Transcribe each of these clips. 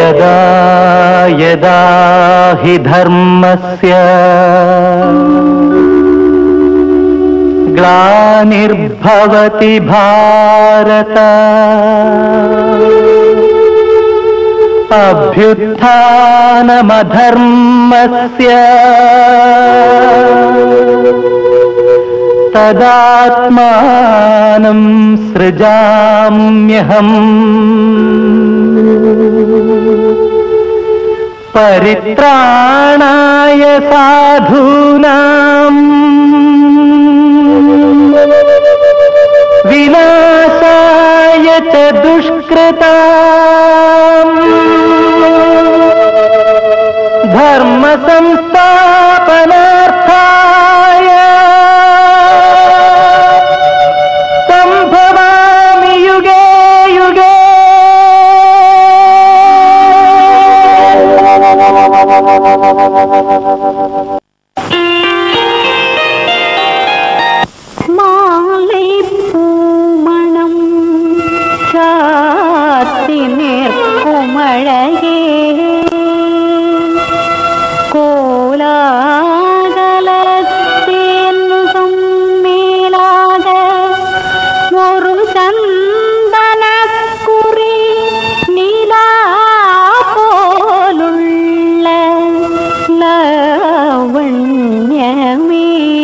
यदा यदा हि धर्मस्य ग्लानिर्भवति भारत अभ्युत्थानमधर्मस्य तदात्मानं सृजाम्यहम् परित्राणाय साधूनां विनाशाय च दुष्कृतां धर्म संस्थापनार्थाय संभवामि युगे युगे। மாலை பூமணம் சாத்தி நிற்கும் அழகே கோலாகலத்தின் முகம் மேலாக ஒரு சந்தனக்குறி நிலா போலுள்ள லாவண்யமே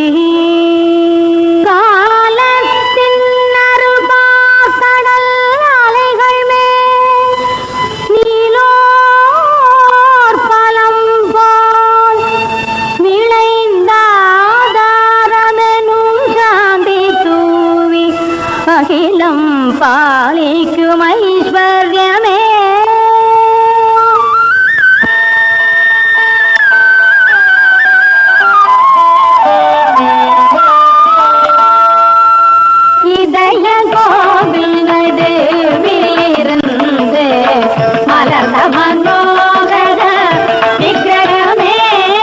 காலத்தின் அருபா கடல் அலைகள் மேல் நீலோர் பலம் போல் விளைந்தாதாரமெனும் சாந்தி தூவி அகிலம் பாலிக்கும் ஐஸ்வர்யமே இதய கோவில் நடுவிலிருந்து மலர்ந்த மனோகர விக்கிரகமே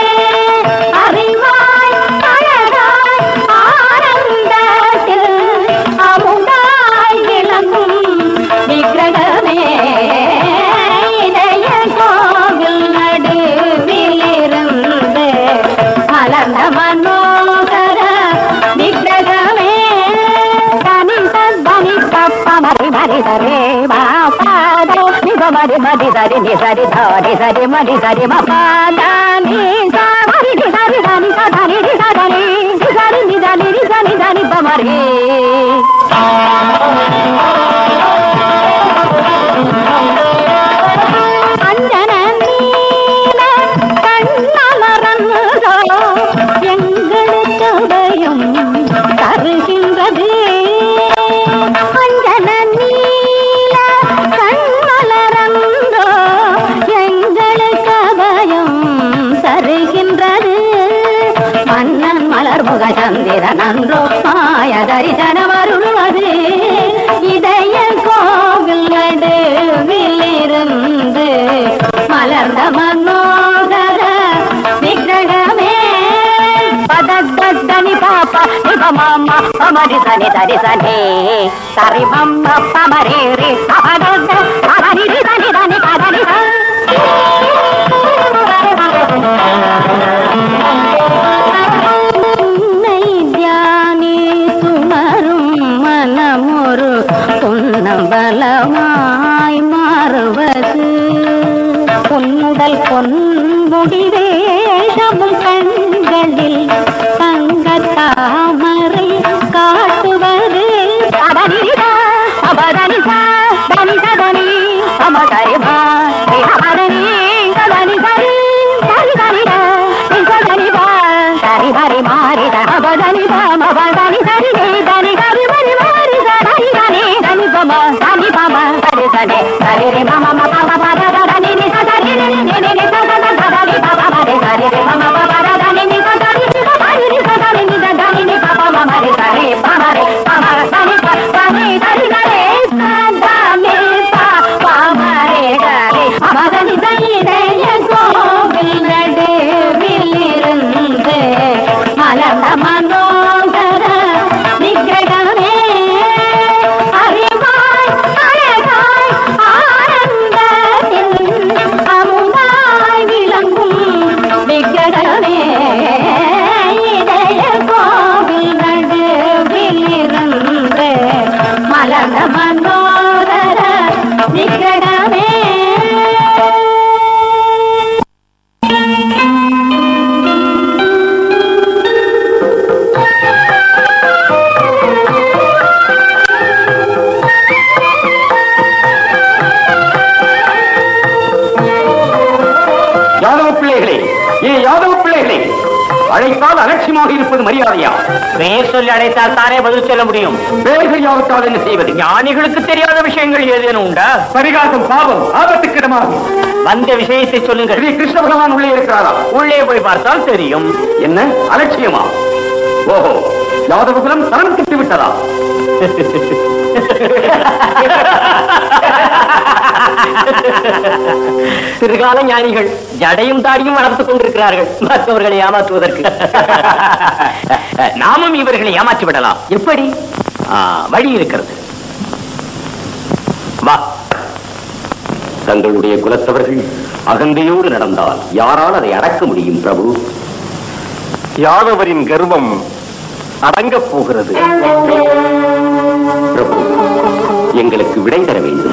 அறிவாய் அழகாய் ஆனந்தத்தில் அமுதாய் விளங்கும் விக்கிரகமே இதய கோவில் நடுவிலிருந்து மலர்ந்த மனோகர விக்கிரகமே மரி மரி சரி மாபாதோ நிப மரி மரி சரி நி சரி தாரி சரி மரி சரி மாபாதா நி சா மரி நி சரி தானி சா தானி நி சா தானி நி சரி நி தானி நி சரி தானி ப மரி அஞ்சன நீல கண்ணமரந்தோ எங்களுக்கு பயம் தருகின்றது அஞ்சன நீல கண்மலரந்தோ எங்களுக்கு பயம் தருகின்றது மன்னன் மலர் முக சந்திரன் அன்றோ மாய தரிசனம் அருள்வது இதய கோவில் நடுவிலிருந்து மலர்ந்த மனோகர விக்கிரகமே பதத்தனி பாப்பா நிப மாமா பமரி சனி தரி சனி சரி மம்ம பமரி ரி சபதத்த பமரி ரி சனி தனி கதனி உன்னை தியானி சுமரும் மனமொரு பொன்னம்பலமாய் மாறுவது பொன்னுடல் பொன்முடி வேஷமும் கண்களில் தங்க தாமரை காட்டுவது பதனிதா பதனிதா தனி சதனி சமதரிமா பதனி சதனி சரி சரி தனித சதனிதா சரி பரி மாறி தபதனி பம பதனி சரி தனி கரி பரி மாறி சரி தனி தனி பம தனி பம சரி சரி சரி ரி மம மம பம தனி நி சரி நி நி நி சதன தனி பம மரி சரி ரி மம பம தனி நி சரி நி சரி நி சரி நி தனி நி பம மரி சரி பம ரி பம தனி தனி தனி சரி சதனி பம ரி சரி பம தனி இதய கோவில் நடுவிலிருந்து மலர்ந்த மனோகர விக்கிரகமே அறிவாய் அழகாய் ஆனந்த சரண மனோரர நிகடமே. யாதவ பிள்ளைகளே, யாதவ பிள்ளைகளே, அழைத்தால் அலட்சியமாக இருப்பது மரியாதையா? பெயர் சொல்லி அழைத்தால் தானே பதில் சொல்ல முடியும். பேர்கள் யாவற்றால் என்ன செய்வது? ஞானிகளுக்கு தெரியாத விஷயங்கள் ஏதேனும் உண்டா? பரிகாசம், பாவம், ஆபத்துக்கிடமாகும். வந்த விஷயத்தை சொல்லுங்கள். ஸ்ரீ கிருஷ்ண பகவான் உள்ளே இருக்கிறாரா? உள்ளே போய் பார்த்தால் தெரியும். என்ன அலட்சியமா? ஓஹோ, யாதவகுலம் தரம் கிட்டு விட்டதா? சிறுகால ஞானிகள் ஜடையும் தாடியும் வளர்த்துக் கொண்டிருக்கிறார்கள் மற்றவர்களை ஏமாற்றுவதற்கு. நாமும் இவர்களை ஏமாற்றி விடலாம். எப்படி? வழி இருக்கிறது. வா. தங்களுடைய குலத்தவர்கள் அகந்தையோடு நடந்தால் யாரால் அதை அடக்க முடியும் பிரபு? யாதவரின் கர்வம் அடங்கப் போகிறது. பிரபு, எங்களுக்கு விடை தர வேண்டும்.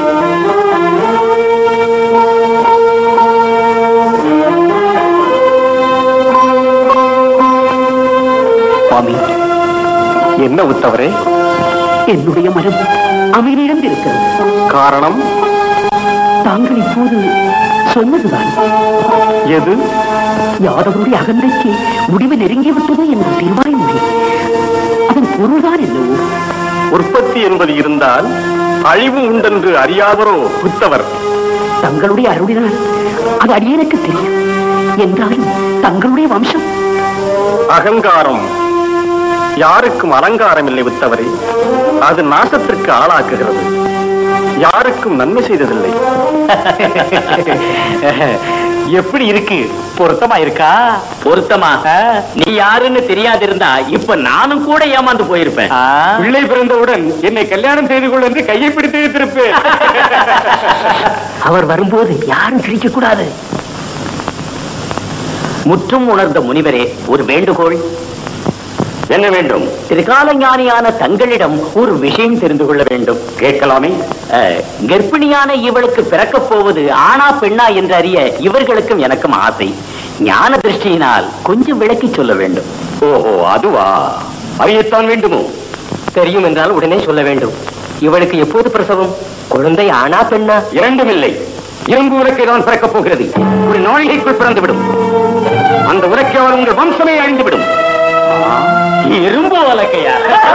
சுவாமி, என்ன உத்தவரே? என்னுடைய மனம் அமைதியிழந்திருக்கிறது. காரணம்? தாங்கள் இப்போது சொன்னதுதான். எது? யாதவருடைய அகந்தைக்கு முடிவு நெருங்கிவிட்டது என்ற தீர்மானம் மொழி. அதன் பொருள்தான் என்னவோ. உற்பத்தி என்பது இருந்தால் அழிவு உண்டென்று அறியாதரோ உத்தவர்? தங்களுடைய அருளினால் அது அடியேனுக்கு தெரியும். என்றாலும் தங்களுடைய வம்சம் அகங்காரம் யாருக்கும் அலங்காரம் இல்லை உத்தவரே. அது நாசத்திற்கு ஆளாக்குகிறது, யாருக்கும் நன்மை செய்ததில்லை. எப்படி இருக்கு? பொருத்தமா இருக்கா? பொருத்தமாக நீ யாருன்னு தெரியாதிருந்தா இப்ப நானும் கூட ஏமாந்து போயிருப்பேன். பிள்ளை பிறந்தவுடன் என்னை கல்யாணம் செய்து கொள் என்று கையை பிடித்து வைத்திருப்பேன். அவர் வரும்போது யாரும் சிரிக்க கூடாது. முற்றும் உணர்ந்த முனிவரே, ஒரு வேண்டுகோள். என்ன வேண்டும்? திரிகால ஞானியான தங்களிடம் ஒரு விஷயம் தெரிந்து கொள்ள வேண்டும். கேட்கலாமே. கர்ப்பிணியான இவளுக்கு பிறக்கப் போவது ஆனா பெண்ணா என்று அறிய இவர்களுக்கும் எனக்கும் ஆசை. ஞான திருஷ்டியினால் கொஞ்சம் விளக்கி சொல்ல வேண்டும். ஓஹோ, அதுவா? அறியத்தான் வேண்டுமோ? தெரியும் என்றால் உடனே சொல்ல வேண்டும். இவளுக்கு எப்போது பிரசவம்? குழந்தை ஆனா பெண்ணா? இரண்டும் இல்லை. இரும்பு உலக்கை தான் பிறக்கப் போகிறது. ஒரு நாழிகைக்குள் பிறந்துவிடும். அந்த உலக்கையால் உங்கள் வம்சமே அழிந்துவிடும். இரும்பு உலக்கையா?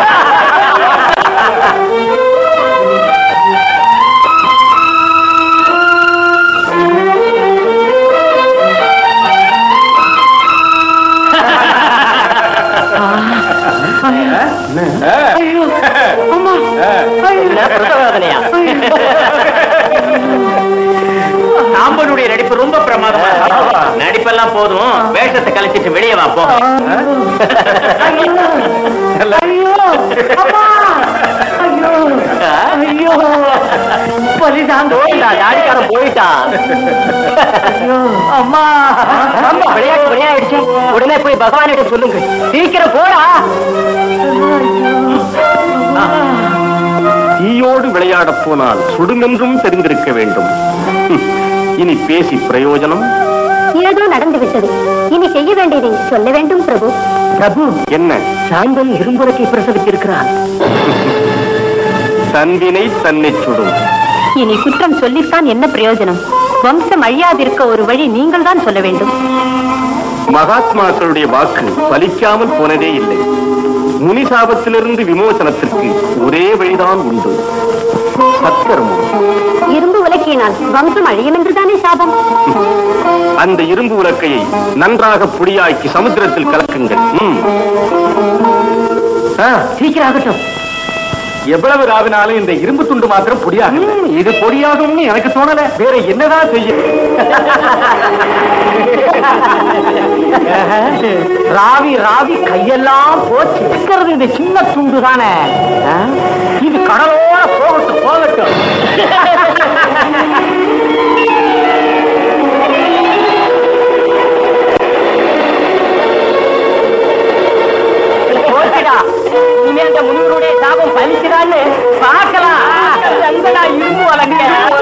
பிரசவவேதனையா? சாம்பனுடைய நடிப்பு ரொம்ப பிரமாதமா. நடிப்பெல்லாம் போதும், வேஷத்தை கழிச்சிட்டு வெளியே வா போ. தாடிக்காரன் போயிட்டான். அம்மா, விளையாட்டு விளையாடுச்சு. உடனே போய் பகவானிடம் சொல்லுங்க. சீக்கிரம் போடா. தீயோடு விளையாடப் போனால் சுடுமென்றும் தெரிந்திருக்க வேண்டும். இனி பேசி பிரயோஜனம்? ஏதோ நடந்துவிட்டது. இனி செய்ய வேண்டியதை சொல்ல வேண்டும் பிரபு. பிரபு, என்ன? சாந்தன் இரும்புறக்கை பிரசவித்திருக்கிறான். தன்வினை தன்னை சுடும். இனி குற்றம் சொல்லித்தான் என்ன பிரயோஜனம்? வம்சம் அழியாதிருக்க ஒரு வழி நீங்கள் தான் சொல்ல வேண்டும். மகாத்மாக்களுடைய வாக்கு பலிக்காமல் போனதே இல்லை. முனி சாபத்திலிருந்து விமோசனத்திற்கு ஒரே வழிதான் உண்டு, சத்கர்மம். இரும்பு உலக்கினால் வம்சம் அழியும் என்றுதானே சாபம்? அந்த இரும்பு உலக்கையை நன்றாக பொடியாக்கி சமுத்திரத்தில் கலக்குங்கள். சீக்கிரம் ஆகட்டும். எவ்வளவு ராவினாலும் இந்த இரும்பு துண்டு மாத்திரம் பொடியாகும். இது பொடியாகும்னு எனக்கு தோணல. வேற என்னதான் செய்ய? ராவி ராவி கையெல்லாம் போச்சு. இருக்கிறது இந்த சின்ன துண்டு தானே. இது கடலோட போகட்டும் போகட்டும். இனிமே அந்த முனிவருடைய சாபம் பலிக்கிறான்னு பார்க்கலாம். பெண்ணா இரும்பு வளங்க.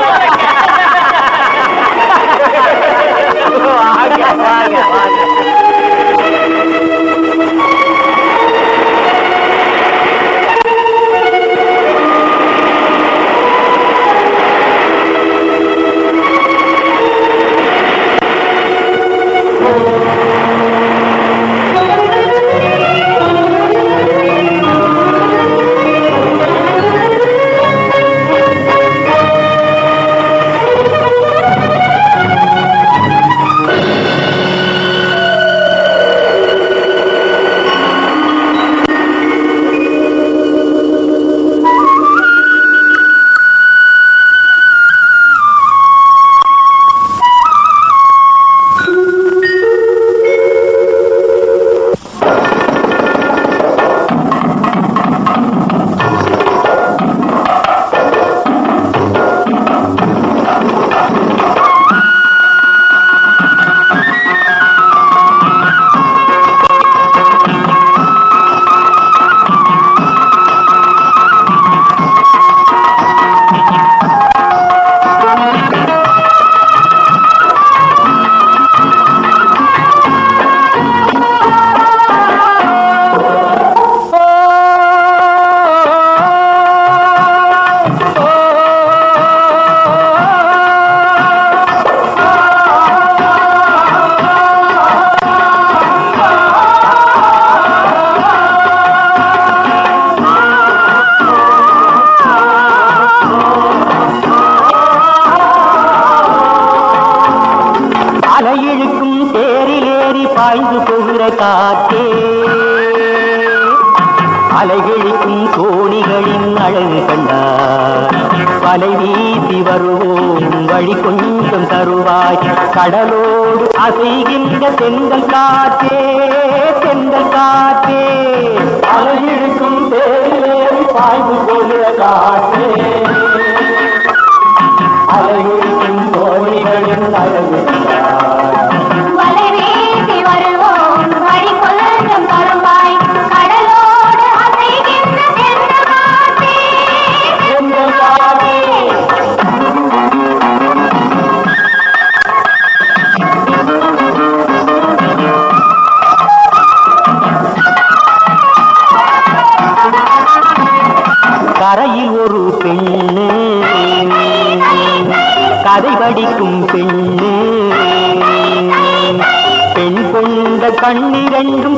காற்றே அலைகளிக்கும் தோணிகளின் அழகு கண்டார் வலை வீசி வருவோம் வழி கொஞ்சம் தருவாய் கடலோடு அசைகின்ற தென்றல் காற்றே தென்றல் காற்றே அலைகளிக்கும் தேரிலேறி பாய்ந்து போகிற காற்றே அலைகளிக்கும் தோணிகளின் அழகு கண்டார் கரையில் ஒரு பெண்ணு கதை படிக்கும் பெண்ணு பெண் கொண்ட கண்ணிரண்டும்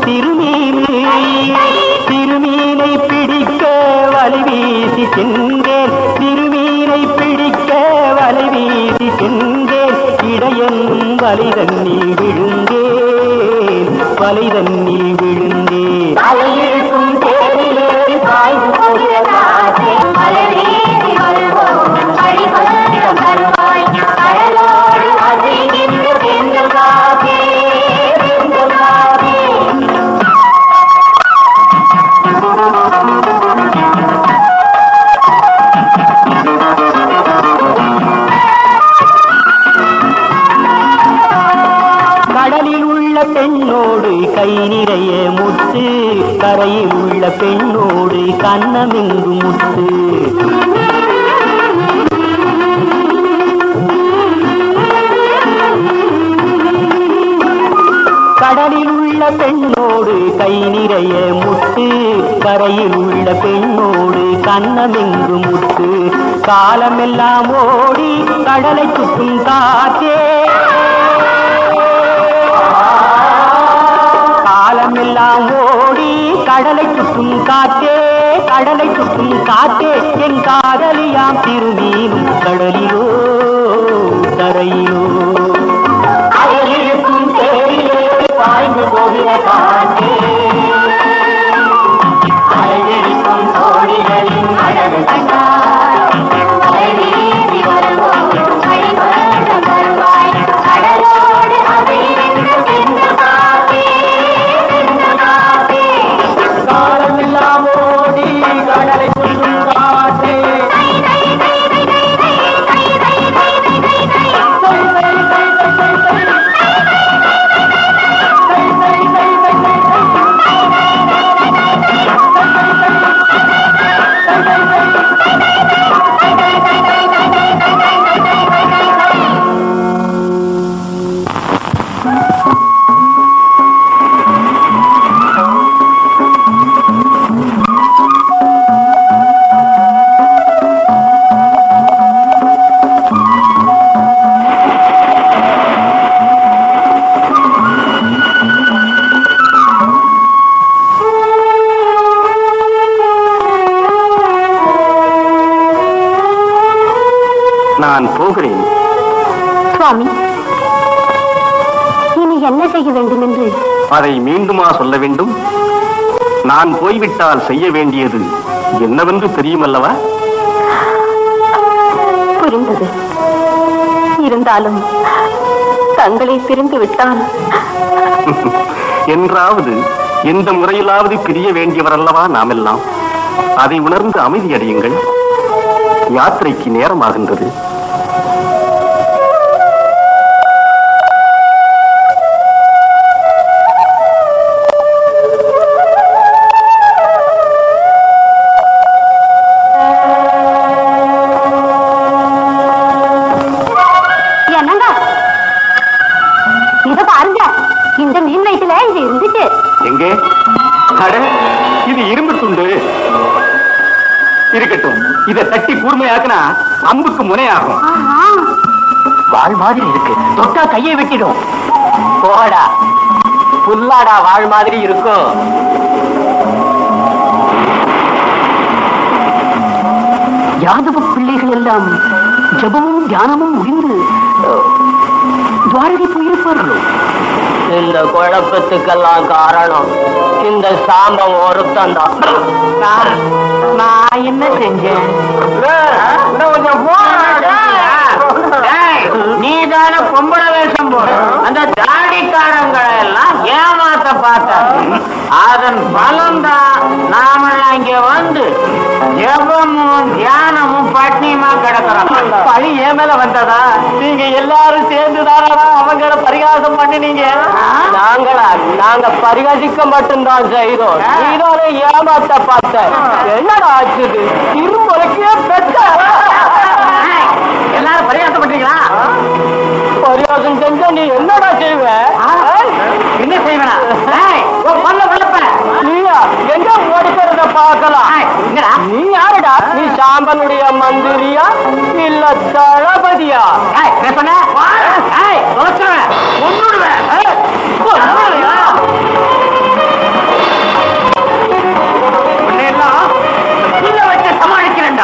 திருமீனை பிடிக்க வலை வீசி சென்றேன் திருமீனை பிடிக்க வலை வீசி சென்றேன் இடையன் வலை தண்ணில் விழுந்தேன் வலை தண்ணில் விழுந்தேன் அலையிருக்கும் தேரிலேறி பாய்ந்து போகிற காற்றே மலை வீசி வருவோம் வழி கொஞ்சம் தருவாய் கடலோடு அசைகின்ற தென்றல் காற்றே தென்றல் காற்றே கடலில் உள்ள பெண்ணோடு கை நிறைய முத்து கரையில் உள்ள பெண்ணோடு கண்ணமெங்கு முத்து கடலில் உள்ள பெண்ணோடு கை நிறைய முத்து கரையில் உள்ள பெண்ணோடு கண்ணமெங்கு முத்து காலமெல்லாம் ஓடி கடலை சுற்றும் காற்றே காலமெல்லாம் ஓடி கடலை சுற்றும் காற்றே கடலை சுற்றும் காற்றே என் காதலியாம் திருமீனும் கடலிலோ தரையிலோ அயலிருக்கும் தேரிலே பாய்ந்து போகிற காற்றே அயலிருக்கும் தோணிகளின் அழகு கண்டார் அயலீசி வருவோம் வழி கொஞ்சம் தருவாய் கடலோடு அசைகின்ற தென்றல் காற்றே தென்றல் காற்றே காலமெல்லாம் ஓடி கடலை சுற்றும் காற்றே நான் போகிறேன். சுவாமி, இனி என்ன செய்ய வேண்டும் என்று அதை மீண்டுமா சொல்ல வேண்டும்? நான் போய்விட்டால் செய்ய வேண்டியது என்னவென்று தெரியுமல்லவா? புரிந்தது. இருந்தாலும் தங்களை பிரிந்து விட்டால் என்றாவது எந்த முறையிலாவது பிரிய வேண்டியவர் அல்லவா நாமெல்லாம். அதை உணர்ந்து அமைதியடையுங்கள். யாத்திரைக்கு நேரமாகின்றது. எங்கே? இது இரும்பு துண்டு. இருக்கட்டும், இதை தட்டி கூர்மையாக்குனா அம்புக்கு முனையாகும். வாழ் மாதிரி இருக்கு, தொட்டா கையை வெட்டிடும். போடா, புல்லாடா வாழ் மாதிரி இருக்கும். யாதவ பிள்ளைகள் எல்லாம் ஜபமும் தியானமும் முடிந்து துவாரகை போயிருப்பார்களோ? இந்த குழப்பத்துக்கெல்லாம் காரணம் இந்த சாம்பம் ஒருத்தன் தான். நான் என்ன செஞ்சேன்? நீ தானே பொம்பளை வேஷம் போட அந்த தாடிக்காரங்களை எல்லாம் ஏமாத்த பார்த்த. அதன் பலம்தான் நாமெல்லாம் இங்க வந்து ஜபமும் தியானமும் பட்னியமா கிடக்கிறோம். பழி ஏன் மேல வந்ததா? நீங்க எல்லாரும் சேர்ந்து தானடா அவங்கள பரிகாசம் பண்ணினீங்க. நாங்க பரிகாசிக்க மட்டும்தான் செய்தோம். நீதானே ஏமாத்த பார்த்த. என்னடா ஆச்சுது? இருமுறைக்கே பெற்ற எல்லாரும் பரிகாசம் பண்றீங்களா? பரிகாசம் செஞ்சா நீ என்னடா செய்வ? என்ன செய்வனா? நீயா எங்க ஓடிக்கிறத பார்க்கலாம். நீ யாருடா? நீ சாம்பனுடைய மந்திரியா இல்ல தளபதியா? சமாளிக்கிறேன்டா.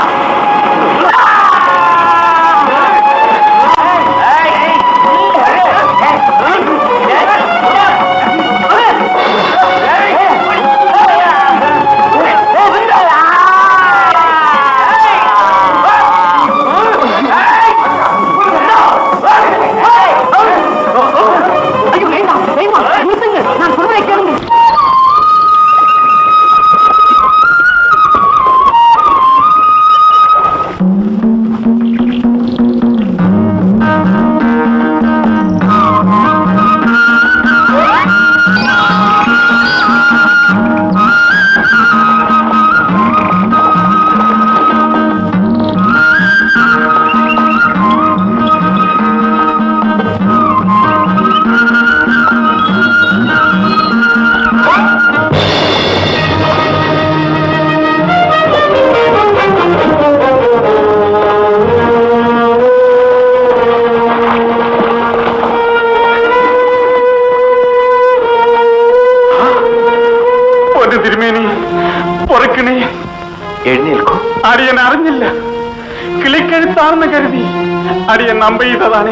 അടിയൻ അറിഞ്ഞില്ല. കിളിക്കഴുത്താണെന്ന് കരുതി അടിയൻ നമ്പെയ്തതാണേ.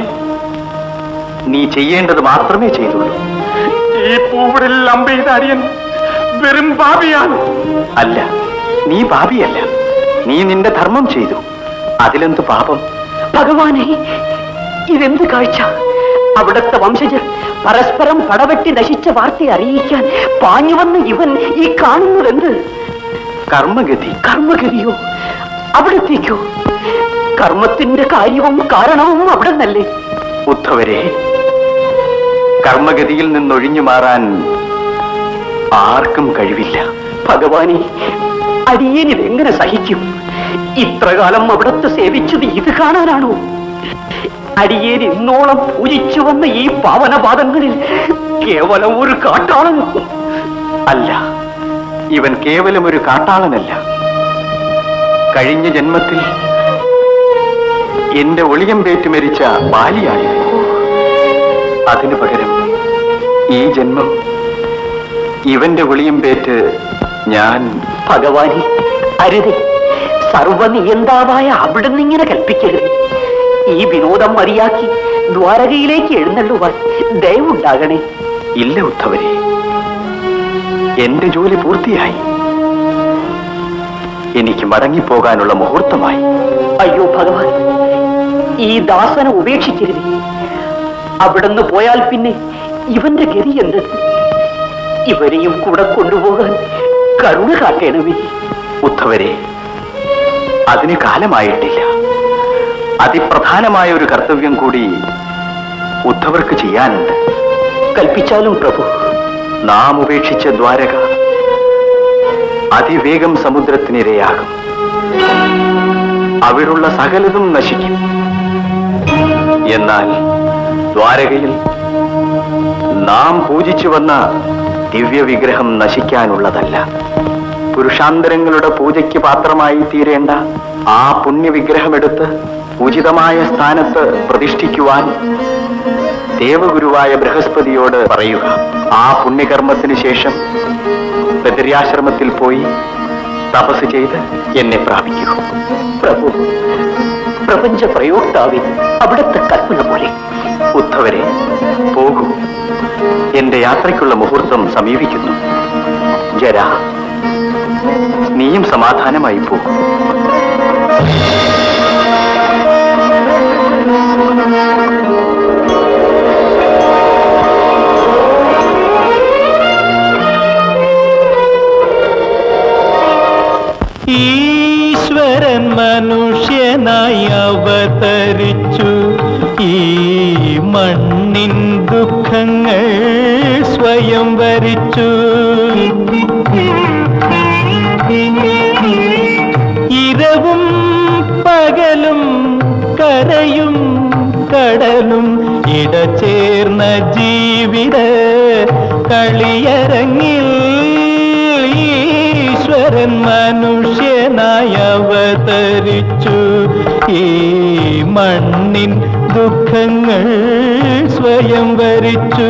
നീ ചെയ്യേണ്ടത് മാത്രമേ ചെയ്തുള്ളൂ. ഈ പൂവിടിൽ അമ്പെയ്ത അടിയൻ വെറും പാപിയാണ്. അല്ല, നീ പാപിയല്ല. നീ നിന്റെ ധർമ്മം ചെയ്തു. അതിലെന്ത് പാപം? ഭഗവാനെ, ഇതെന്ത് കാഴ്ച! അവിടുത്തെ വംശജർ പരസ്പരം പടവെട്ടി നശിച്ച വാർത്ത അറിയിക്കാൻ പാഞ്ഞുവന്ന് ഇവൻ ഈ കാണുന്നതെന്ത്? കർമ്മഗതി. കർമ്മഗതിയോ? അവിടത്തേക്കോ? കർമ്മത്തിന്റെ കാര്യവും കാരണവും അവിടെ നല്ലേ? ഉദ്ധവരെ, കർമ്മഗതിയിൽ നിന്നൊഴിഞ്ഞു മാറാൻ ആർക്കും കഴിവില്ല. ഭഗവാനെ, അടിയൻ ഇതെങ്ങനെ സഹിക്കും? ഇത്രകാലം അവിടത്തെ സേവിച്ചത് ഇത് കാണാനാണോ? അടിയൻ ഇന്നോളം പൂജിച്ചു വന്ന ഈ പാവനപാദങ്ങളിൽ കേവലം ഒരു കാട്ടാളൻ അല്ല. ഇവൻ കേവലം ഒരു കാട്ടാളനല്ല. കഴിഞ്ഞ ജന്മത്തിൽ എന്റെ ഒളിയം പേറ്റ് മരിച്ച ബാലിയാണിത്. അതിനു പകരം ഈ ജന്മം ഇവന്റെ ഒളിയം പേറ്റ് ഞാൻ. ഭഗവാനെ, അരുതേ! സർവനിയന്താവായ അവിടുന്ന് ഇങ്ങനെ കൽപ്പിക്കരുത്. ഈ വിനോദം മതിയാക്കി ദ്വാരകയിലേക്ക് എഴുന്നള്ളുവാൻ ദയവുണ്ടാകണേ. ഇല്ല ഉദ്ധവരെ, എന്റെ ജോലി പൂർത്തിയായി. എനിക്ക് മടങ്ങിപ്പോകാനുള്ള മുഹൂർത്തമായി. അയ്യോ ഭഗവാൻ, ഈ ദാസനെ ഉപേക്ഷിക്കരുത്. അവിടുന്ന് പോയാൽ പിന്നെ ഇവന്റെ ഗതി എന്ത്? ഇവരെയും കൂടെ കൊണ്ടുപോകാൻ കരുണ കാട്ടണമേ. ഉദ്ധവരെ, അതിന് കാലമായിട്ടില്ല. അതിപ്രധാനമായ ഒരു കർത്തവ്യം കൂടി ഉദ്ധവർക്ക് ചെയ്യാനുണ്ട്. കൽപ്പിച്ചാലും പ്രഭു. നാം ഉപേക്ഷിച്ച ദ്വാരക അതിവേഗം സമുദ്രത്തിനിരയാകും. അവിടുള്ള സകലതും നശിക്കും. എന്നാൽ ദ്വാരകയിൽ നാം പൂജിച്ചു വന്ന ദിവ്യവിഗ്രഹം നശിക്കാനുള്ളതല്ല. പുരുഷാന്തരങ്ങളുടെ പൂജയ്ക്ക് പാത്രമായി തീരേണ്ട ആ പുണ്യവിഗ്രഹമെടുത്ത് ഉചിതമായ സ്ഥാനത്ത് പ്രതിഷ്ഠിക്കുവാൻ ദേവഗുരുവായ ബൃഹസ്പതിയോട് പറയുക. ആ പുണ്യകർമ്മത്തിന് ശേഷം ബദര്യാശ്രമത്തിൽ പോയി തപസ് ചെയ്ത് എന്നെ പ്രാപിക്കൂ. പ്രഭു, പ്രപഞ്ച പ്രയോക്താവി അവിടുത്തെ കൽപ്പന പോലെ. ഉദ്ധവരെ, പോകൂ. എന്റെ യാത്രയ്ക്കുള്ള മുഹൂർത്തം സമീപിക്കുന്നു. ജരാ, നീയും സമാധാനമായി പോകും. ഈശ്വരൻ മനുഷ്യനായി അവതരിച്ചു. ഈ മണ്ണിൻ ദുഃഖങ്ങൾ സ്വയം വരിച്ചു. ഇരവും പകലും കരയും കടലും ഇടചേർന്ന ജീവിത കളിയരങ്ങിൽ ഈശ്വരൻ മനുഷ്യനായി അവതരിച്ചു. ഈ മണ്ണിൻ ദുഃഖങ്ങൾ സ്വയം വരിച്ചു.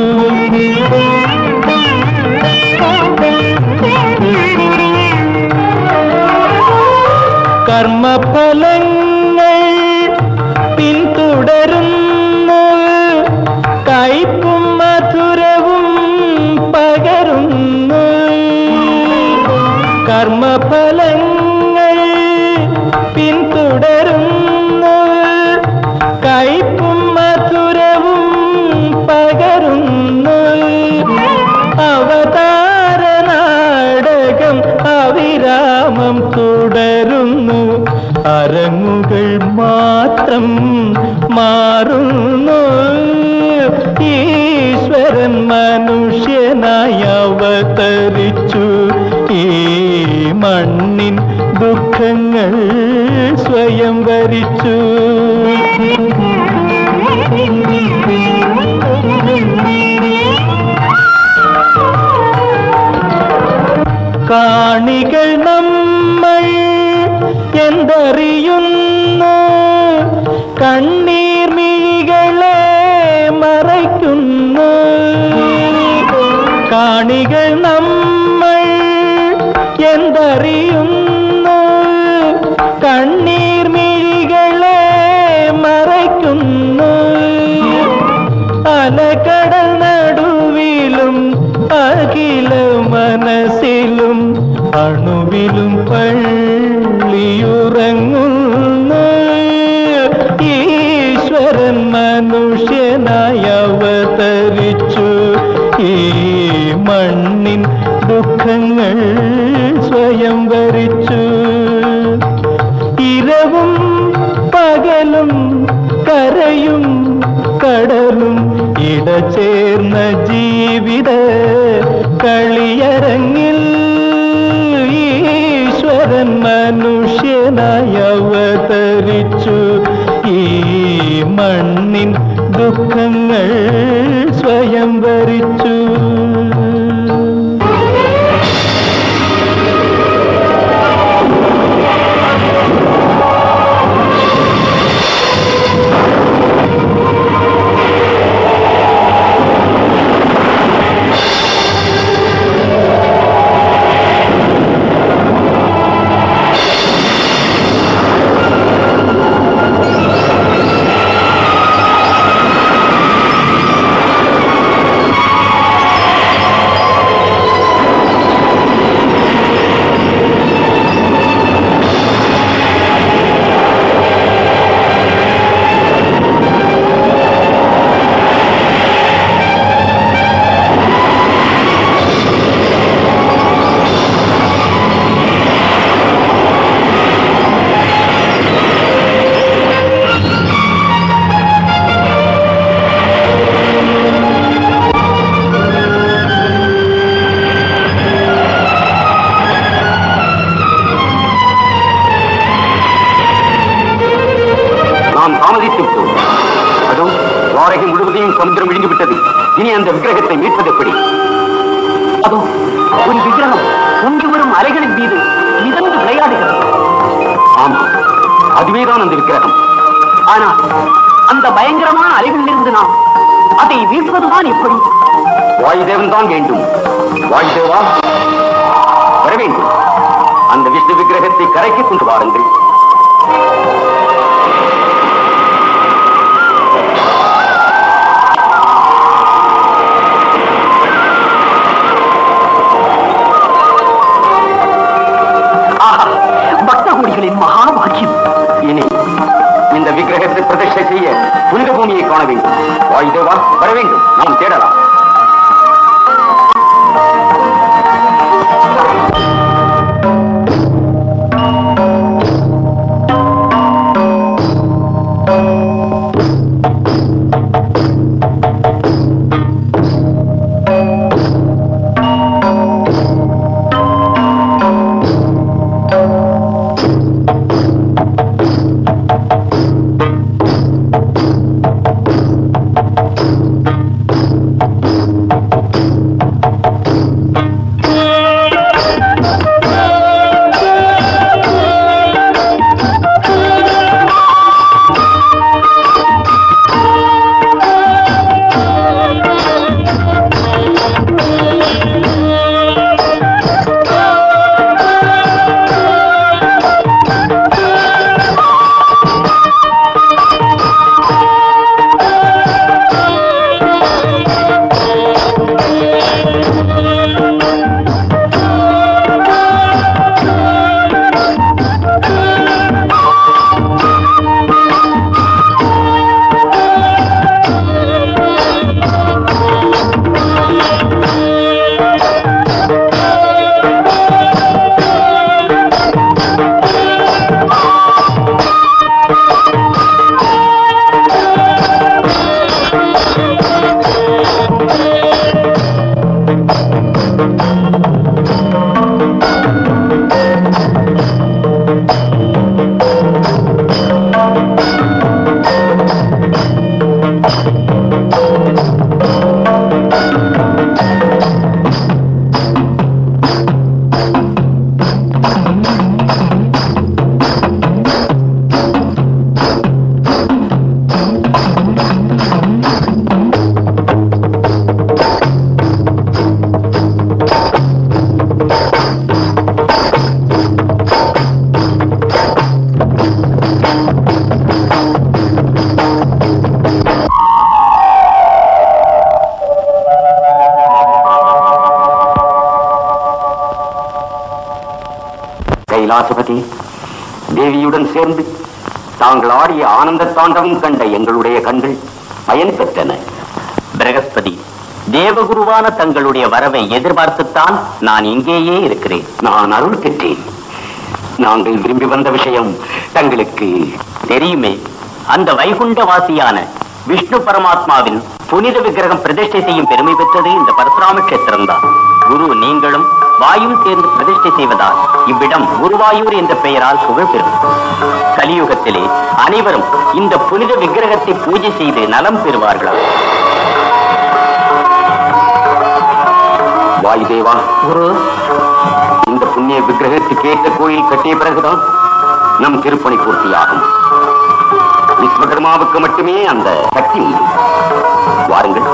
കർമ്മഫലങ്ങൾ പിന്തുടരുന്നു. കയ്പും മധുരവും പകരുന്നു. കർമ്മഫലങ്ങൾ പിന്തുടരുന്നു. കയ്പും മധുരവും പകരുന്നു. അവതാര നാടകം അവിരാമം തുടരുന്നു. അരങ്ങുകൾ മാത്രം മാറുന്നു. ഈശ്വരൻ മനുഷ്യനായി അവതരിച്ചു. ഈ മണ്ണിൻ ദുഃഖങ്ങൾ സ്വയം വരിച്ചു. കാണികൾ നമ്മൾ എന്തറിയുന്നു? കണ്ണീർ മിഴികളെ മറയ്ക്കുന്നു. കാണികൾ നമ്മൾ എന്തറിയുന്നു? കണ്ണീർ മിഴികളെ മറയ്ക്കുന്നു. അലകടൽ നടുവിലും അഖില മനസ്സിലും അണുവിലും പള്ളിയുറങ്ങുന്നു. ഈശ്വരൻ മനുഷ്യനായി അവതരിച്ചു. ഈ മണ്ണിൻ ദുഃഖങ്ങൾ സ്വയം വരിച്ചു. ഇരവും പകലും കരയും കടലും ഇടചേർന്ന ജീവിത കളിയരങ്ങിൽ ഈശ്വരൻ മനുഷ്യനായി അവതരിച്ചു. ഈ മണ്ണിൻ ദുഃഖങ്ങൾ സ്വയം വരിച്ചു. போய்விட்டதோ? அதோ துவாரகை முழுவதையும் சமுத்திரம் விழுந்து விட்டது. இனி அந்த விக்கிரகத்தை மீட்பது எப்படி? அதோ ஒரு விக்கிரகம் பொங்கி வரும் அலைகளின் மீது மிதந்து விளையாடுகிறது. ஆமா, அதுவேதான் அந்த விக்கிரகம். ஆனால் அந்த பயங்கரமான அலைகளிலிருந்து நாம் அதை மீட்பதுதான் எப்படி? வாயுதேவன் தான் வேண்டும். வாயுதேவா வர வேண்டும். அந்த விஷ்ணு விக்கிரகத்தை கரைக்கு கொண்டு வாருங்கள். பக்தகோடிகளின் மகாபாக்கியம். இனி இந்த விக்கிரகத்தை பிரதிஷ்டை செய்ய புனித பூமியை காண வேண்டும். வாயுதேவா வர வேண்டும். நாம் தேடலாம். கைலாசபதி, தேவியுடன் சேர்ந்து தாங்கள் ஆடிய ஆனந்த தாண்டவம் கண்ட எங்களுடைய கண்கள் பயன் பெற்றன. பிரகஸ்பதி, தேவகுருவான தங்களுடைய வரவை எதிர்பார்த்துத்தான் நான் இங்கேயே இருக்கிறேன். நான் அருள் பெற்றேன். நாங்கள் விரும்பி வந்த விஷயம் தங்களுக்கு தெரியுமே. அந்த வைகுண்டவாசியான விஷ்ணு பரமாத்மாவின் புனித விக்கிரகம் பிரதிஷ்டை செய்யும் பெருமை பெற்றது இந்த பரசுராம கஷேத்திரம்தான். குரு நீங்களும் வாயும் சேர்ந்து பிரதிஷ்டை செய்வதால் இவ்விடம் குருவாயூர் என்ற பெயரால் புகழ் பெறும். கலியுகத்திலே அனைவரும் இந்த புனித விக்கிரகத்தை பூஜை செய்து நலம் பெறுவார்களாம். வாயுதேவா, குரு, இந்த புண்ணிய விக்கிரகத்துக்கு ஏற்ற கோயில் கட்டிய பிறகுதான் நம் திருப்பணி பூர்த்தியாகும். விஸ்வகர்மாவுக்கு மட்டுமே அந்த சக்தி உண்டு. வாருங்கள்.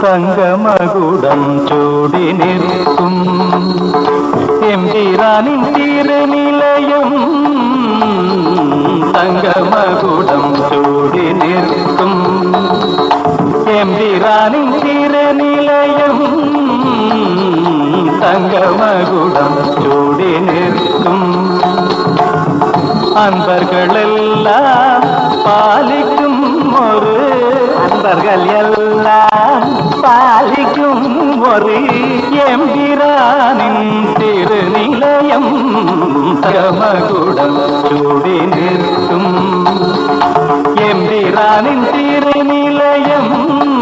சங்கமகுடம் சூடி நிற்கும் எம்பிரானின் திருநிலையம் சங்கமகுடம் சூடி நிற்கும் எம்பிரானின் திருநிலையம் சங்கமகுடம் சூடி நிற்கும் அன்பர்களெல்லாம் பாலிக்கும் ஒரு அன்பர்கள் எல்லாம் பாலிக்கும் ஒரு எம்பிரானின் திருநிலையம் சங்கமகுடம் சூடி நிற்கும் எம்பிரானின் திருநிலையம்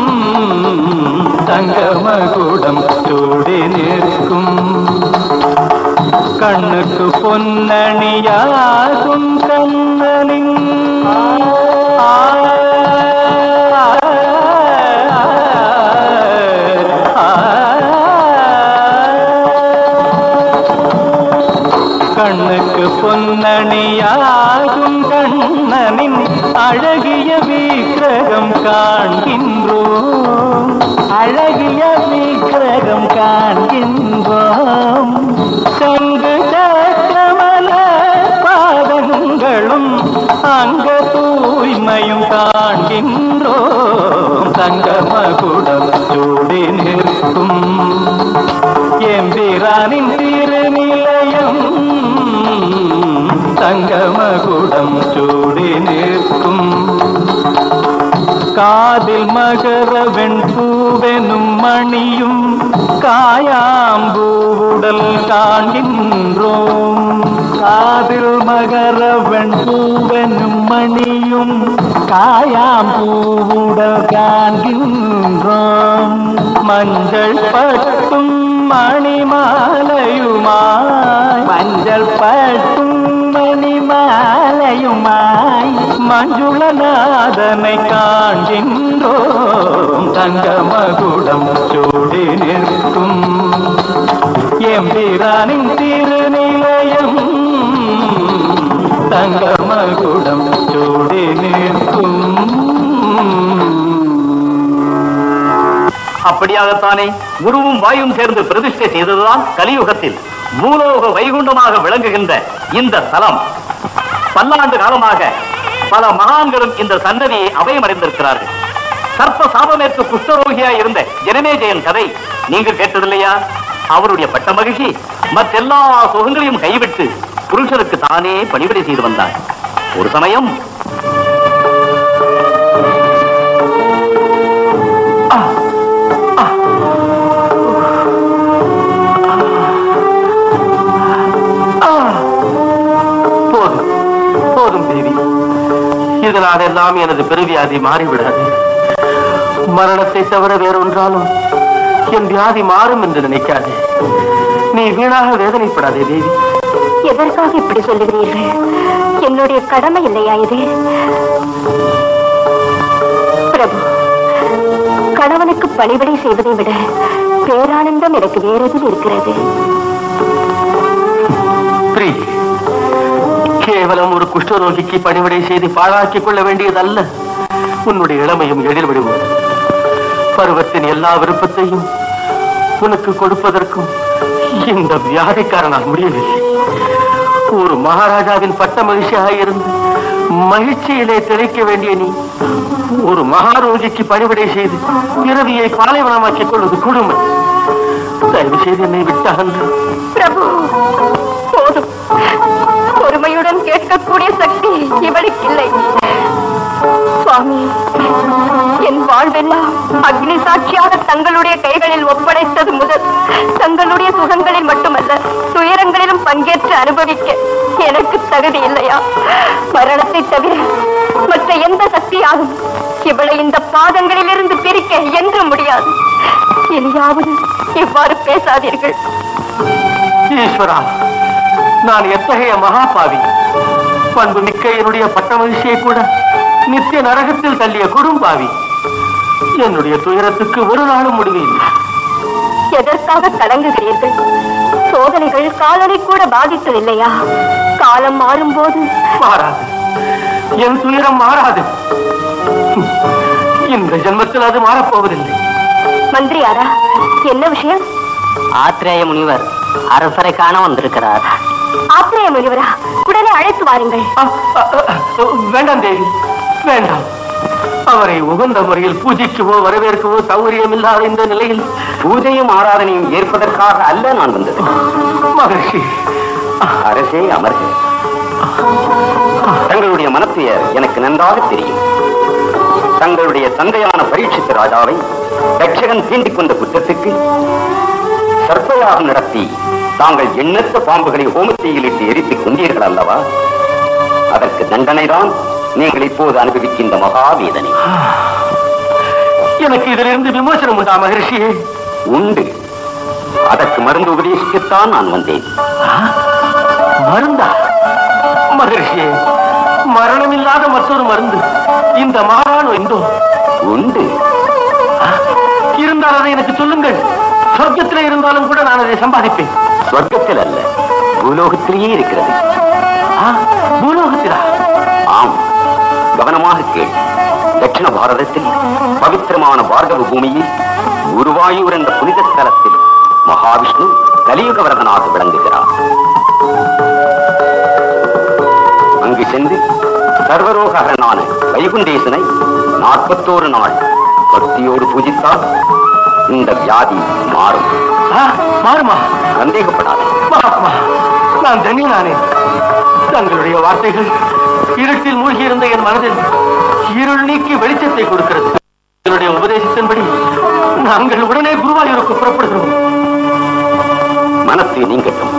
சங்கமகுடம் சூடி நிற்கும் கண்ணுக்கு பொன்னணியாகும் கண்ணனின் கண்ணுக்கு பொன்னணியாகும் கண்ணனின் அழகிய விக்கிரகம் காண்கின்றோம் அழகிய விக்கிரகம் காண்கின்றோம் சங்கு சக்கரமல பாதங்களும் அங்க தூய்மையும் காண்கின்றோம் சங்கமகுடம் சூடி நிற்கும் எம்பிரானின் திருநிலையம் சங்கமகுடம் சூடி நிற்கும் காதில் மகர வெண்பூவெனும் மணியும் காயாம்பூவுடல் காண்கின்றோம் காதில் மகர வெண்பூவெனும் மணியும் காயாம்பூவுடல் காண்கின்றோம் மஞ்சள் பட்டும் மணிமாலையுமாய் மஞ்சள் பட்டும் மணிமாலையுமாய் மஞ்சுளநாதனை காண்கின்றோம் சங்கமகுடம் சூடி நிற்கும் எம்பிரானின் திருநிலையம் சங்கமகுடம் சூடி நிற்கும். அப்படியாகத்தானே குருவும் வாயும் சேர்ந்து பிரதிஷ்டை செய்ததுதான் கலியுகத்தில் பூலோக வைகுண்டமாக விளங்குகின்ற இந்த ஸ்தலம். பல்லாண்டு காலமாக பல மகான்களும் இந்த சன்னதியை அபயமடைந்திருக்கிறார்கள். சர்ப்ப சாபமேற்று குஷ்டரோகியா இருந்த ஜனமேஜயன் கதை நீங்கள் கேட்டதில்லையா? அவருடைய பட்ட மகிழ்ச்சி மற்றெல்லா சுகங்களையும் கைவிட்டு புருஷருக்கு தானே பணிவிடை செய்து வந்தார். ஒரு சமயம் இதனாலெல்லாம் எனது பெருவியாதி மாறிவிடாது. மரணத்தை தவிர வேறொன்றாலும் என் வியாதி மாறும் என்று நினைக்காதே. நீ வீணாக வேதனைப்படாதே தேவி. எதற்காக இப்படி சொல்லுகிறீர்கள்? என்னுடைய கடமை இல்லையா இது? பிரபு, கணவனுக்கு பணிவிடை செய்வதை விட பேரானந்தம் எனக்கு வேறெதில் இருக்கிறது. கேவலம் ஒரு குஷ்டரோகிக்கு பணிவிடை செய்து பாழாக்கிக் கொள்ள வேண்டியதல்ல உன்னுடைய இளமையும் எதிர்விடுவோம். பருவத்தின் எல்லா விருப்பத்தையும் உனக்கு கொடுப்பதற்கும் இந்த வியாதிக்காரனால் முடியவில்லை. ஒரு மகாராஜாவின் பட்ட மகிழ்ச்சியாக இருந்து மகிழ்ச்சியிலே திளைக்க வேண்டிய நீ ஒரு மகாரோகிக்கு பணிவிடை செய்து பிறவியை பாலைவனமாக்கிக் கொள்வது கொடுமை. தயவு செய்து என்னை விட்டாகன்று. பிரபு, போதும். பொறுமையுடன் கேட்கக்கூடிய சக்தி இவளுக்கு இல்லை. சுவாமி, என் வாழ்வெல்லாம் அக்னி சாட்சியாக தங்களுடைய கைகளில் ஒப்படைத்தது முதல் தங்களுடைய சுகங்களில் மட்டுமல்ல துயரங்களிலும் பங்கேற்று அனுபவிக்க எனக்கு தகுதி இல்லையா? மரணத்தை தவிர மற்ற எந்த சக்தியாகும் இவளை இந்த பாதங்களில் இருந்து பிரிக்க என்று முடியாது. இனியாவது இவ்வாறு பேசாதீர்கள். ஈஸ்வரா, நான் எத்தகைய மகாபாவி! பண்பு மிக்க என்னுடைய பட்ட மகிழ்ச்சியை கூட நித்திய நரகத்தில் தள்ளிய குடும்பாவி. என்னுடைய துயரத்துக்கு ஒரு நாளும் முடிவில்லை. எதற்காக கலங்குகிறீர்கள்? சோதனைகள் காலனை கூட பாதித்ததில்லையா? காலம் மாறும் போது மாறாது. என் துயரம் மாறாது. இந்த ஜென்மத்தில் அது மாறப்போவதில்லை. மந்திரியாரா, என்ன விஷயம்? ஆத்ரேய முனிவர் அரசரை காண வந்திருக்கிறார். ஆத்ரேய முனிவரா? உடனே அழைத்து வாருங்கள். வேண்டாம் தேவி, வேண்டாம். அவரை உகந்த முறையில் பூஜிக்கவோ வரவேற்கவோ சௌகரியம் இல்லாத இந்த நிலையில் பூஜையும் ஆராதனையும் ஏற்பதற்காக அல்ல நான் வந்தது. மகர்ஷி, அரசே அமர்கள். தங்களுடைய மனத்துயர் எனக்கு நன்றாக தெரியும். தங்களுடைய தந்தையான பரீட்சித்த ராஜாவை தட்சகன் தீண்டிக் கொண்ட குற்றத்துக்கு சர்ப்பயாகம் நடத்தி தாங்கள் எண்ணற்ற பாம்புகளை ஹோமத்தீயில் இட்டு எரித்துக் கொண்டீர்கள் அல்லவா? அதற்கு தண்டனைதான் நீங்கள் இப்போது அனுபவிக்கின்ற மகாவேதனை. எனக்கு இதிலிருந்து விமோசனம் உண்டா மகர்ஷியே? உண்டு. அதற்கு மருந்து உபதேசிக்கத்தான் நான் வந்தேன். மருந்தா? மகர்ஷியே, மரணமில்லாத மற்றொரு மருந்து இந்த மாறானோ இந்தோ உண்டு. இருந்தால் அதை எனக்கு சொல்லுங்கள். சொர்க்கத்திலே இருந்தாலும் கூட நான் அதை சம்பாதிப்பேன். சொர்க்கத்தில் அல்ல, பூலோகத்திலேயே இருக்கிறது. பூலோகத்திலா? ஆம், கவனமாக கேள். தட்சிண பாரதத்தில் பவித்திரமான பார்கவ பூமியில் குருவாயூர் என்ற புனித ஸ்தலத்தில் மகாவிஷ்ணு கலியுக வரதனாக விளங்குகிறார். அங்கு சென்று சர்வரோகரனான வைகுண்டேசனை 41 நாள் பக்தியோடு பூஜித்தால் இந்த வியாதி மாறும். மாறுமா? சந்தேகப்படாது. நான் தன்யனானே. தங்களுடைய வார்த்தைகள் இருட்டில் மூழ்கி இருந்த என் மனதில் இருள் நீக்கி வெளிச்சத்தை கொடுக்கிறது. என்னுடைய உபதேசத்தின்படி நாங்கள் உடனே குருவாயூருக்கு புறப்படுகிறோம். மனத்தை நீங்கட்டும்.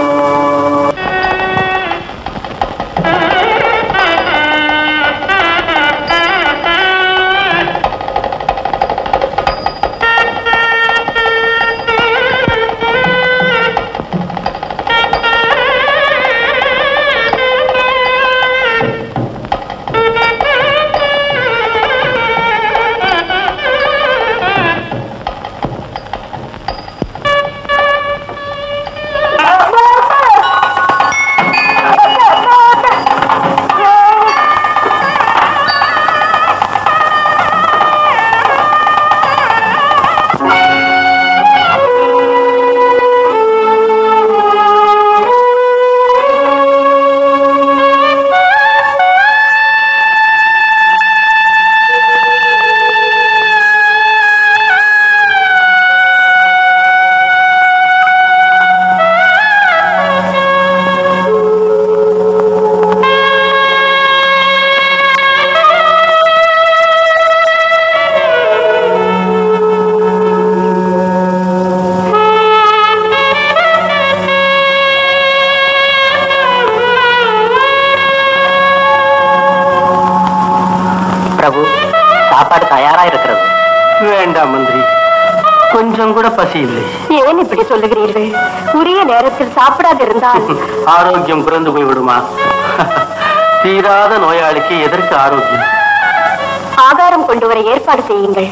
சாப்பாடு தயாரா இருக்கிறது. வேண்டாம் மந்திரி, கொஞ்சம் கூட பசி இல்லை. ஏன் இப்படி சொல்லுகிறீர்கள்? உரிய நேரத்தில் சாப்பிடாது இருந்தால் ஆரோக்கியம் குறைந்து போய்விடுமா? தீராத நோயாளிக்கு எதற்கு ஆரோக்கியம்? ஆகாரம் கொண்டு வர ஏற்பாடு செய்யுங்கள்.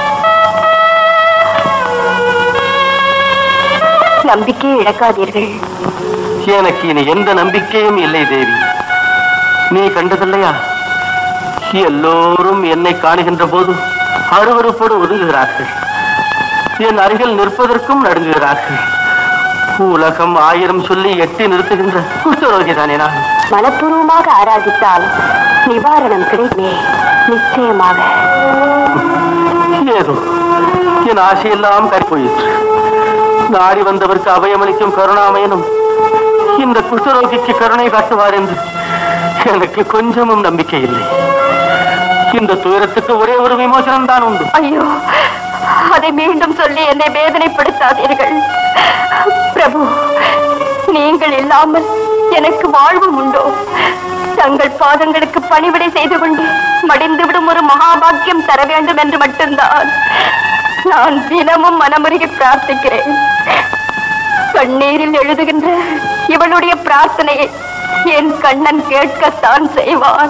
நம்பிக்கையை இழக்காதீர்கள். எனக்கு இனி எந்த நம்பிக்கையும் இல்லை தேவி. நீ கண்டதில்லையா? எல்லோரும் என்னை காணுகின்ற போது அருவருப்போடு ஒதுங்குகிறார்கள். என் அருகில் நிற்பதற்கும் நடுங்குகிறார்கள். உலகம் 1000 சொல்லி எட்டி நிறுத்துகின்ற குஷ்டரோகிதானே நான். மனப்பூர்வமாக ஆராதித்தால் நிவாரணம் கிடைக்குமே, நிச்சயமாக. ஏதோ என் ஆசையெல்லாம் கறிப்போயிற்று. நாடி வந்தவருக்கு அபயமளிக்கும் கருணாமயனும் இந்த குஷ்டரோகிக்கு கருணை காட்டுவார் என்று எனக்கு கொஞ்சமும் நம்பிக்கை இல்லை. இந்த துயரத்துக்கு ஒரே ஒரு விமோசனம் தான் உண்டு. ஐயோ, அதை மீண்டும் சொல்லி என்னை வேதனைப்படுத்தாதீர்கள் பிரபு. நீங்கள் இல்லாமல் எனக்கு வாழ்வும் உண்டோ? தங்கள் பாதங்களுக்கு பணிவிடை செய்து கொண்டு மடிந்துவிடும் ஒரு மகாபாக்கியம் தர வேண்டும் என்று மட்டும்தான் நான் தினமும் மனமுருகி பிரார்த்திக்கிறேன். கண்ணீரில் எழுதுகின்ற இவளுடைய பிரார்த்தனையை என் கண்ணன் கேட்கத்தான் செய்வான்.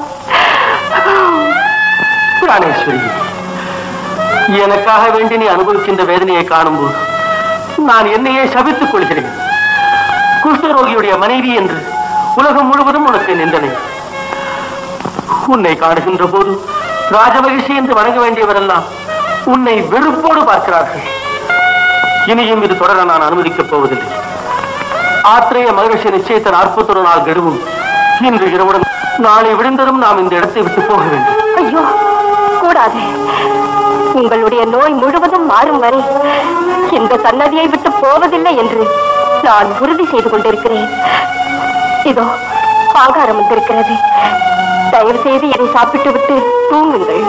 பிராணேஸ்வரி, எனக்காக வேண்டி நீ அனுபவிக்கின்ற வேதனையை காணும்போது நான் என்னையே சபித்துக் கொள்கிறேன். குஷ்டரோகியுடைய மனைவி என்று உலகம் முழுவதும் உனக்கு நிந்தனை. உன்னை காணுகின்ற போது ராஜமகிழ்ச்சி என்று வணங்க வேண்டியவரெல்லாம் உன்னை வெறுப்போடு பார்க்கிறார்கள். இனியும் இது தொடர நான் அனுமதிக்கப் போவதில்லை. ஆத்திரேய மகரிஷி நிச்சயத்த 41 நாள் கெடுவும் இன்று இரவுடன் நாளை விழுந்ததும் நாம் இந்த இடத்தை விட்டு போக வேண்டும். ஐயோ, கூடாது. உங்களுடைய நோய் முழுவதும் மாறும் வரை இந்த சன்னதியை விட்டு போவதில்லை என்று நான் உறுதி செய்து கொண்டிருக்கிறேன். இதோ ஆகாரம் வந்திருக்கிறது. தயவு செய்து இதை சாப்பிட்டு விட்டு தூங்குங்கள்.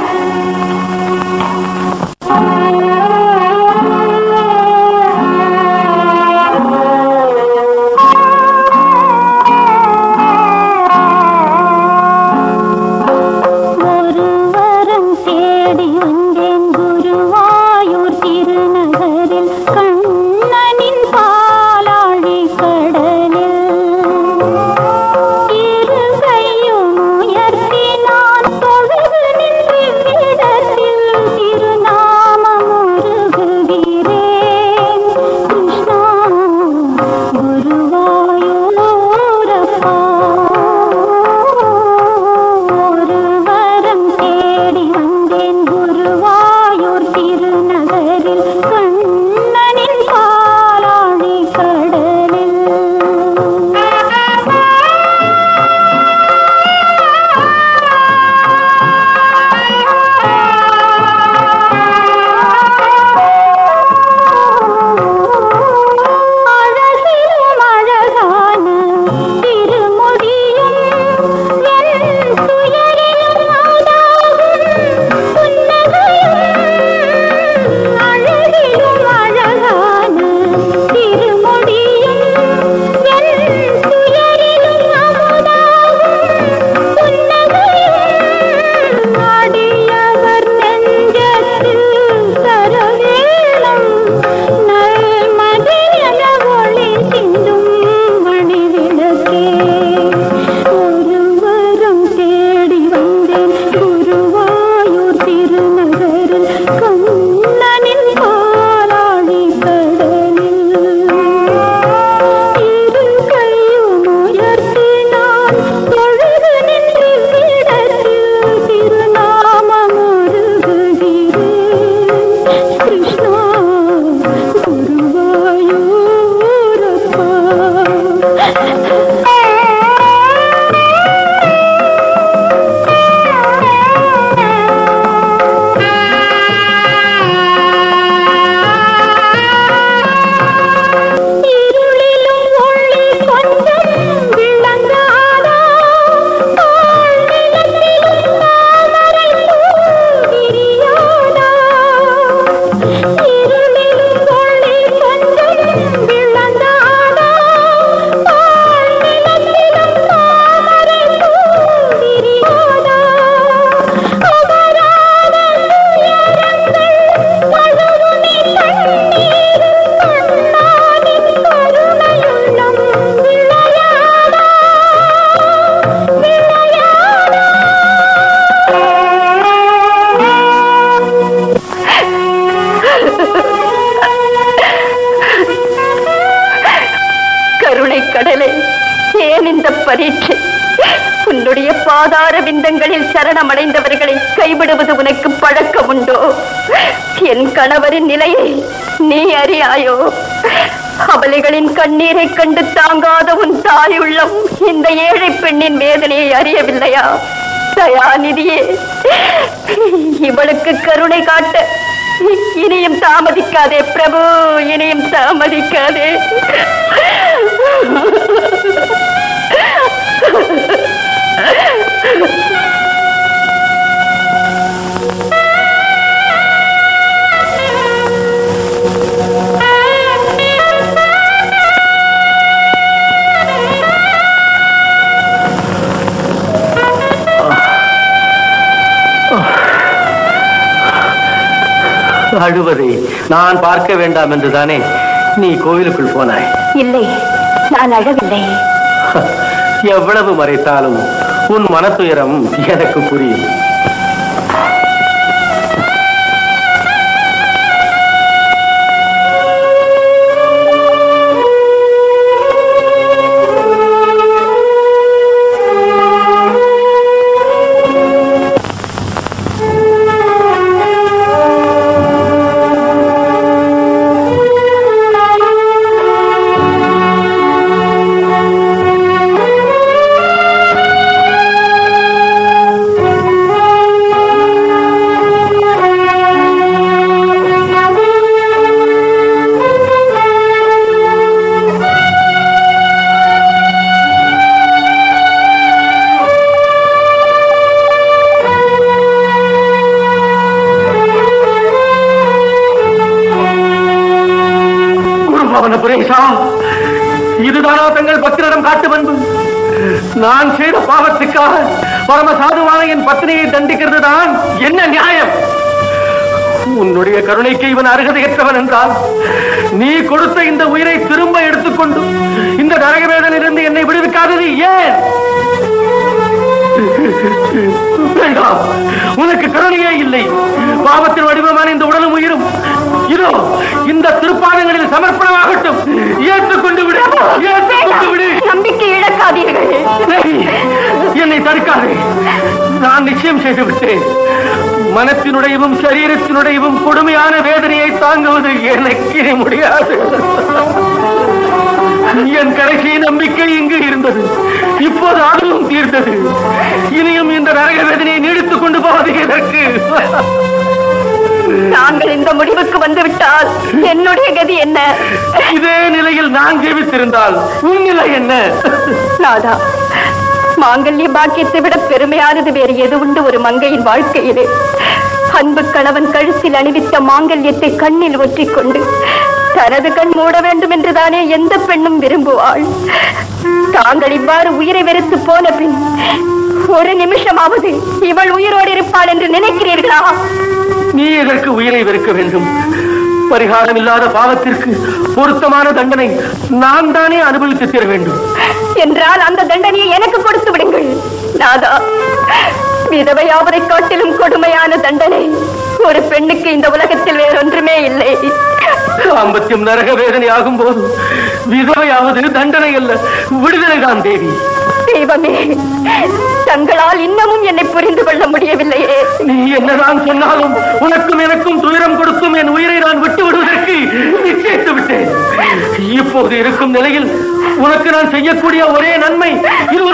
உன்னுடைய பாதார விந்தங்களில் சரணமடைந்தவர்களை கைவிடுவது உனக்கு பழக்கம் உண்டோ? என் கணவரின் நிலையை நீ அறியாயோ? அவளைகளின் கண்ணீரை கண்டு தாங்காத உன் தாயுள்ளம் இந்த ஏழை பெண்ணின் வேதனையை அறியவில்லையா? தயாநிதியே, இவளுக்கு கருணை காட்ட இனியும் தாமதிக்காதே பிரபு, இனியும் தாமதிக்காதே. அழுவதை நான் பார்க்க வேண்டாம் என்றுதானே நீ கோவிலுக்குள் போனாய்? இல்லை, நான் அழவில்லை. எவ்வளவு மறைத்தாலும் உன் மனத்துயரம் எனக்கு புரியும். கணேசா, இதுதானா தங்கள் பக்தரிடம் காட்டு பண்பு? நான் செய்த பாவத்துக்காக பரம சாதுவான என் பத்னியை தண்டிக்கிறது தான் என்ன நியாயம்? உன்னுடைய கருணைக்கு இவன் அருகதையற்றவன் என்றால் நீ கொடுத்த இந்த உயிரை திரும்ப எடுத்துக்கொண்டு இந்த நரகவேதனிலிருந்து என்னை விடுவிக்காதது ஏன்? வேண்டாம், உனக்கு கருணையே இல்லை. பாவத்தின் வடிவமான இந்த உடலும் உயிரும் இதோ இந்த திருப்பாதங்களில் சமர்ப்பணமாகட்டும். ஏற்றுக்கொண்டு விடு, ஏற்றுக்கொண்டு விடு. நம்பிக்கை இழக்காதீர்கள். என்னை தடுக்காதே. நான் நிச்சயம் செய்து விட்டேன். மனத்தினுடையவும் சரீரத்தினுடையவும் கொடுமையான வேதனையை தாங்குவது எனக்கு முடியாது. என் கடைசி நம்பிக்கை இங்கு இருந்தது, இப்போது அதுவும் தீர்ந்தது. இனியும் இந்த நரக வேதனையை நீடித்துக் கொண்டு போவது எதற்கு? நாங்கள் இந்த முடிவுக்கு வந்துவிட்டால் என்னுடைய கதி என்ன? இதே நிலையில் நான் ஜீவித்திருந்தால் உன் நிலை என்ன? நாதா, மாங்கல்ய பாக்கியத்தை விட பெருமையானது வேறு எது உண்டு ஒரு மங்கையின் வாழ்க்கையிலே? அன்பு கணவன் கழுத்தில் அணிவித்த மாங்கல்யத்தை கண்ணில் ஒற்றிக்கொண்டு தனது கண் மூட வேண்டும் என்றுதானே எந்த பெண்ணும் விரும்புவாள். தாங்கள் இவ்வாறு உயிரை வெறுத்து போன பின் ஒரு நிமிஷமாவது இவள் உயிரோடு இருப்பாள் என்று நினைக்கிறீர்களா? நீ எதற்கு உயிரை வெறுக்க வேண்டும்? பரிகாரம் இல்லாத பாவத்திற்கு பொருத்தமான தண்டனை நான் தானே அனுபவித்து தர வேண்டும். என்றால் அந்த தண்டனையை எனக்கு கொடுத்து விடுங்கள். நாதா, விதவையாவதை காட்டிலும் கொடுமையான தண்டனை ஒரு பெண்ணுக்கு இந்த உலகத்தில் வேறொன்றுமே இல்லை. தாம்பத்தியம் நரக வேதனை ஆகும் போது விதவையாவது தண்டனை அல்ல, விடுதலைதான் தேவி. தெய்வமே, தங்களால் இன்னமும் என்னை புரிந்து கொள்ள முடியவில்லையே. நீ என்னதான் சொன்னாலும் உனக்கும் எனக்கும் துயரம் கொடுக்கும் என் உயிரை நான் விட்டு விடுவதற்கு நிச்சயித்து விட்டேன். இப்போது இருக்கும் நிலையில் உனக்கு நான் செய்யக்கூடிய ஒரே நன்மை இது.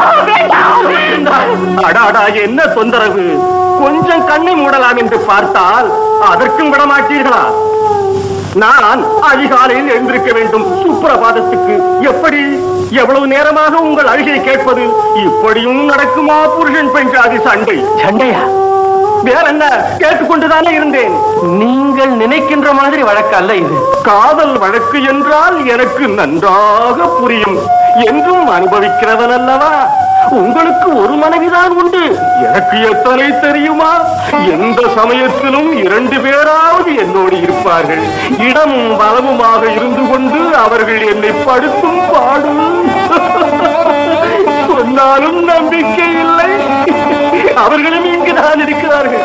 அடாடா, என்ன தொந்தரவு! கொஞ்சம் கண்ணை மூடலாம் என்று பார்த்தால் அதற்கும் விடமாட்டீர்களா? நான் அதிகாலையில் எழுந்திருக்க வேண்டும் சுப்பிரபாதத்துக்கு. எப்படி? எவ்வளவு நேரமாக உங்கள் அழுகை கேட்பது? இப்படியும் நடக்குமா புருஷன் பெண் ஜாதி சண்டை? சண்டையா? வேற என்ன, கேட்டுக்கொண்டுதானே இருந்தேன். நீங்கள் நினைக்கின்ற மாதிரி வழக்கு அல்ல இது. காதல் வழக்கு என்றால் எனக்கு நன்றாக புரியும். என்றும் அனுபவிக்கிறவன் அல்லவா? உங்களுக்கு ஒரு மனைவிதான் உண்டு, எனக்கு எத்தனை தெரியுமா? எந்த சமயத்திலும் 2 பேராவது என்னோடு இருப்பார்கள். இடமும் பலமுமாக இருந்து கொண்டு அவர்கள் என்னை படுத்தும் பாடும். சொன்னாலும் நம்பிக்கை இல்லை. அவர்களும் இங்குதான் இருக்கிறார்கள்.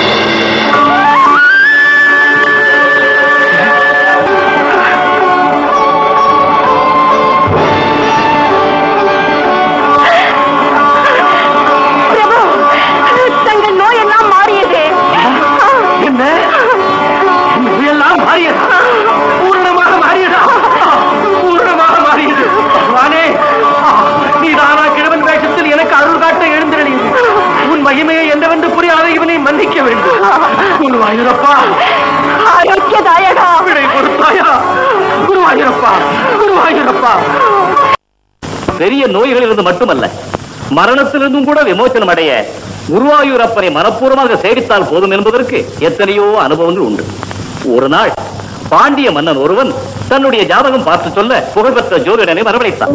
மகிமையை என்னவென்று புரியாத இவனை மன்னிக்க வேண்டும். குருவாயூரப்பா, ஆரோக்கியதாயகா, விடை கொடுத்தாயா? குருவாயூரப்பா, குருவாயூரப்பா. பெரிய நோய்களிலிருந்து மட்டுமல்ல, மரணத்திலிருந்தும் கூட விமோசனம் அடைய குருவாயூரப்பனை மனப்பூர்வமாக சேவித்தால் போதும் என்பதற்கு எத்தனையோ அனுபவங்கள் உண்டு. ஒரு நாள் பாண்டிய மன்னன் ஒருவன் தன்னுடைய ஜாதகம் பார்த்து சொல்ல புகழ்பெற்ற ஜோதிடனை வரவழைத்தான்.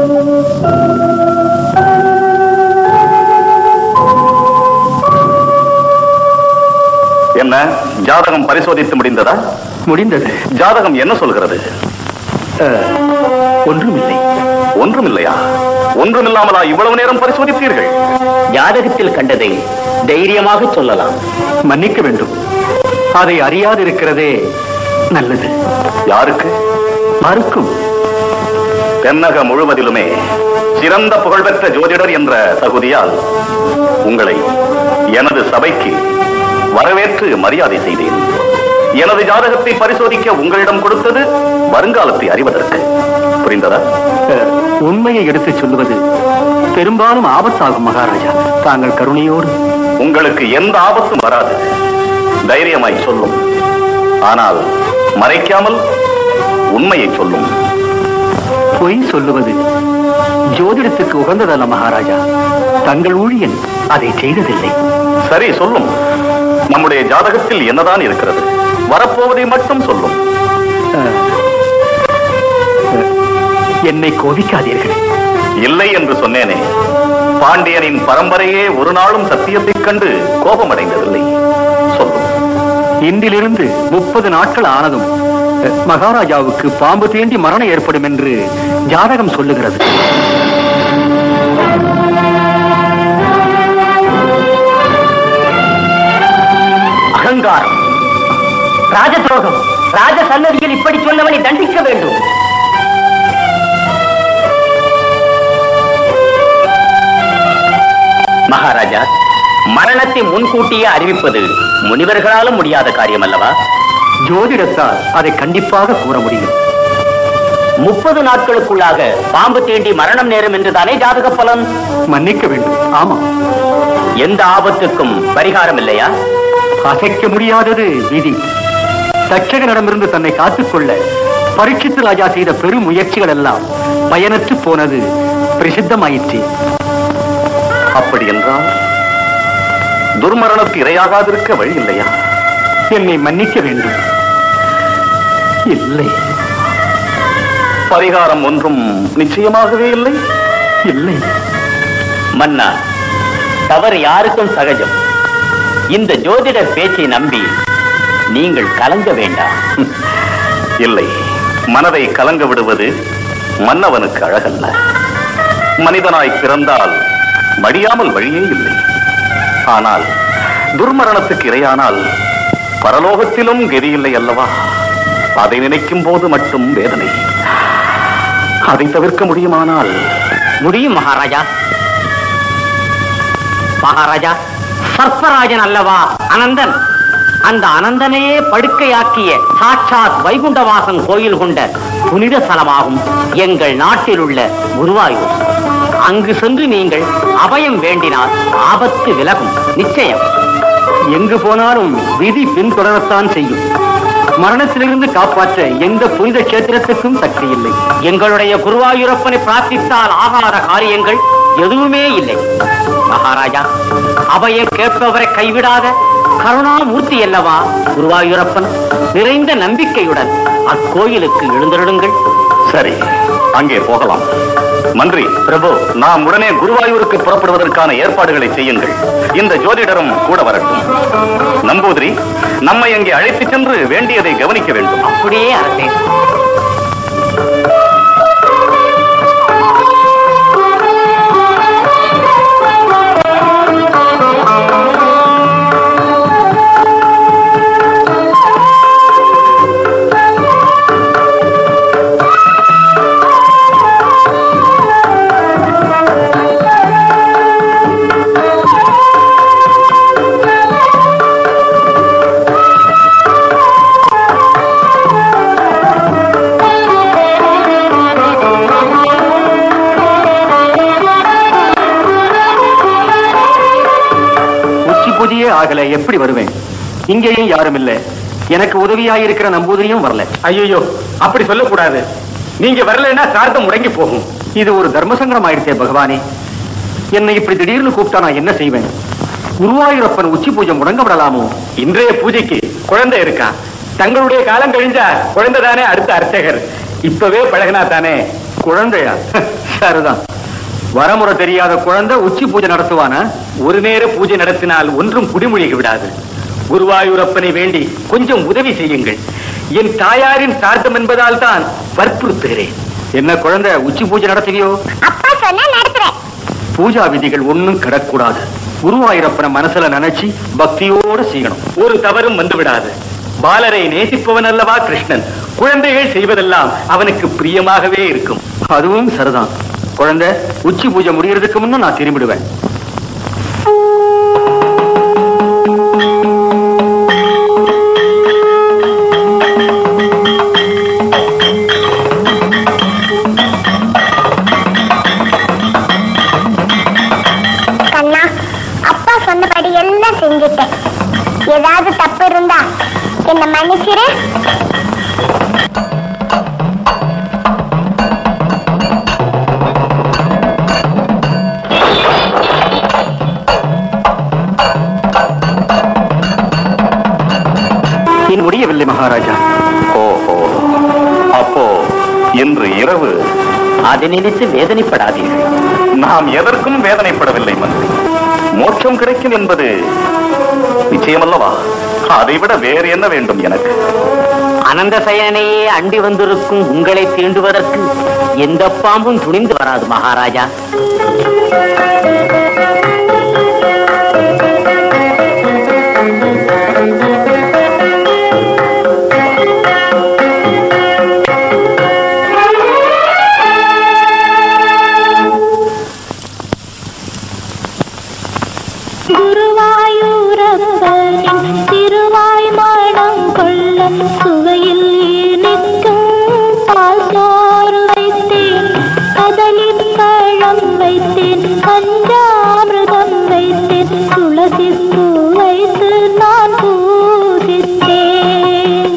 என்ன ஜாதகம் பரிசோதித்து முடிந்ததா? முடிந்தது. ஜாதகம் என்ன சொல்கிறது? ஒன்றுமில்லை. ஒன்றுமில்லையா? ஒன்றுமில்லாமலா இவ்வளவு நேரம் பரிசோதித்தீர்கள்? ஜாதகத்தில் கண்டதை தைரியமாக சொல்லலாம். மன்னிக்க வேண்டும், அதை அறியாதிருக்கிறதே நல்லது. யாருக்கு? மறுக்கும். தென்னக முழுவதிலுமே சிறந்த புகழ்பெற்ற ஜோதிடர் என்ற தகுதியால் உங்களை எனது சபைக்கு வரவேற்று மரியாதை செய்தேன். எனது ஜாதகத்தை பரிசோதிக்க உங்களிடம் கொடுத்தது வருங்காலத்தை அறிவதற்கு. புரிந்ததா? உண்மையை எடுத்துச் சொல்லுவது பெரும்பாலும் ஆபத்தாகும் மகாராஜா. தாங்கள் கருணையோடு. உங்களுக்கு எந்த ஆபத்தும் வராது, தைரியமாய் சொல்லும். ஆனால் மறைக்காமல் உண்மையை சொல்லும். பொய் சொல்லுவது ஜோதிடத்துக்கு உகந்ததல்ல மகாராஜா. தங்கள் ஊழியன் அதை செய்ததில்லை. சரி, சொல்லும். நம்முடைய ஜாதகத்தில் என்னதான் இருக்கிறது? வரப்போவதை மட்டும் சொல்லும். என்னை கோபிக்காதீர்கள். இல்லை என்று சொன்னேனே. பாண்டியனின் பரம்பரையே ஒரு நாளும் சத்தியத்தைக் கண்டு கோபமடைந்ததில்லை. சொல்லும். இன்றிலிருந்து 30 நாட்கள் ஆனதும் மகாராஜாவுக்கு பாம்பு தீண்டி மரணம் ஏற்படும் என்று ஜாதகம் சொல்லுகிறது. அகங்காரம், ராஜதுரோகம், ராஜ சன்னதியில் இப்படி சொன்னவனை தண்டிக்க வேண்டும். மகாராஜா, மரணத்தை முன்கூட்டியே அறிவிப்பது முனிவர்களாலும் முடியாத காரியம் அல்லவா? ஜோதிடத்தால் அதை கண்டிப்பாக கூற முடியும். 30 நாட்களுக்குள்ளாக பாம்பு தீண்டி மரணம் நேரும் என்றுதானே ஜாதக பலன்? மன்னிக்க வேண்டும். ஆமா. எந்த ஆபத்துக்கும் பரிகாரம் இல்லையா? அசைக்க முடியாதது விதி. தட்சகனிடமிருந்து தன்னை காத்துக்கொள்ள பரீட்சித்து ராஜா செய்த பெரும் முயற்சிகள் எல்லாம் பயனற்று போனது பிரசித்தமாயிற்று. அப்படி என்றால் துர்மரணத்துக்கு இரையாகாதிருக்க வழி இல்லையா? என்னை மன்னிக்க வேண்டும். இல்லை. பரிகாரம் ஒன்றும் நிச்சயமாகவே இல்லை. இல்லை. மன்னா, தவறு யாருக்கும் சகஜம். இந்த ஜோதிடர் பேச்சை நம்பி நீங்கள் கலங்க வேண்டாம். இல்லை, மனதை கலங்க விடுவது மன்னவனுக்கு அழகல்ல. மனிதனாய் பிறந்தால் மடியாமல் வழியே இல்லை. ஆனால் துர்மரணத்துக்கு இரையானால் பரலோகத்திலும் கதியில்லை அல்லவா? அதை நினைக்கும் போது மட்டும் வேதனை. அதை தவிர்க்க முடியுமானால்? முடியும் மகாராஜா. மகாராஜா, சர்ப்பராஜன் அல்லவா அனந்தன்? அந்த அனந்தனையே படுக்கையாக்கிய சாட்சாத் வைகுண்டவாசன் கோயில் கொண்ட புனித ஸ்தலமாகும் எங்கள் நாட்டில் உள்ள குருவாயூர். அங்கு சென்று நீங்கள் அபயம் வேண்டினால் ஆபத்து விலகும். நிச்சயம். எங்கு போனாலும் விதி பின்தொடரத்தான் செய்யும். மரணத்திலிருந்து காப்பாற்ற எந்த புனித கஷேத்திரத்துக்கும் சக்தி இல்லை. எங்களுடைய குருவாயூரப்பனை பிரார்த்தித்தால் ஆகாத காரியங்கள் எதுவுமே இல்லை. மகாராஜா, அபயம் கேட்பவரை கைவிடாத கருணாமூர்த்தி அல்லவா குருவாயூரப்பன்? நிறைந்த நம்பிக்கையுடன் அக்கோயிலுக்கு எழுந்தருளுங்கள். சரி, அங்கே போகலாம். மந்திரி பிரபு, நாம் உடனே குருவாயூருக்கு புறப்படுவதற்கான ஏற்பாடுகளை செய்யுங்கள். இந்த ஜோதிடரும் கூட வரட்டும். நம்பூதிரி, நம்மை அங்கே அழைத்துச் சென்று வேண்டியதை கவனிக்க வேண்டும். அப்படியே அரசே. ஆகல எப்படி வருவேன்? இங்கேயும் யாரும் இல்லை. எனக்கு உதவியாயிருக்கிற நம்பூதிரியும் வரல. ஐயோ, அப்படி சொல்லக்கூடாது. நீங்க வரலன்னா சார்த்தம் முடங்கி போகும். இது ஒரு தர்மசங்கரம் ஆயிடுச்சே பகவானே. என்னை இப்படி திடீர்னு கூப்பிட்டா நான் என்ன செய்வேன்? குருவாயூரப்பன் உச்சி பூஜை முடங்க விடலாமோ? இன்றைய பூஜைக்கு குழந்தை இருக்கான். தங்களுடைய காலம் கழிஞ்சா குழந்தை தானே அடுத்த அர்ச்சகர். இப்பவே பழகினா தானே. குழந்தையா? சரிதான். வரமுறை தெரியாத குழந்தை உச்சி பூஜை நடத்துவானா? ஒரு நேர பூஜை நடத்தினால் ஒன்றும் குடிமொழிக விடாது. குருவாயூரப்பனை வேண்டி கொஞ்சம் உதவி செய்யுங்கள். என் தாயாரின் சார்த்தம் என்பதால் தான் வற்புறுத்துகிறேன். என்ன குழந்தை, உச்சி பூஜை நடத்துவியோ? அப்பா சொன்னா நடத்துறேன். பூஜா விதிகள் ஒன்னும் கிடக்கூடாது. குருவாயூரப்பனை மனசுல நினைச்சு பக்தியோடு செய்யணும். ஒரு தவறும் வந்து விடாது. பாலரை நேசிப்பவன் அல்லவா கிருஷ்ணன். குழந்தைகள் செய்வதெல்லாம் அவனுக்கு பிரியமாகவே இருக்கும். அதுவும் சரிதான். குழந்தை, உச்சி பூஜை முடியறதுக்கு முன்ன நான் திரும்பிடுவேன். கண்ணா, அப்பா சொன்னபடி எல்லாம் செஞ்சுட்டேன். ஏதாவது தப்பு இருந்தா என்ன மன்னிச்சிரு. முடியவில்லை மகாராஜா. ஓஹோ, அப்போ இன்று இரவு அதை நினைத்து வேதனைப்படாதீர்கள். நாம் எதற்கும் வேதனைப்படவில்லை மந்திரி. மோட்சம் கிடைக்கும் என்பது நிச்சயமல்லவா? அதைவிட வேறு என்ன வேண்டும் எனக்கு? அனந்த சயனையே அண்டி வந்திருக்கும் உங்களை தீண்டுவதற்கு எந்த பாம்பும் துணிந்து வராது மகாராஜா. சுவையில் நிற்கும் பால் சோறு வைத்தேன், கதலின் பழம் வைத்தேன், பஞ்சாமிர்தம் வைத்தேன், துளசி பூ வைத்து நான் பூசித்தேன்.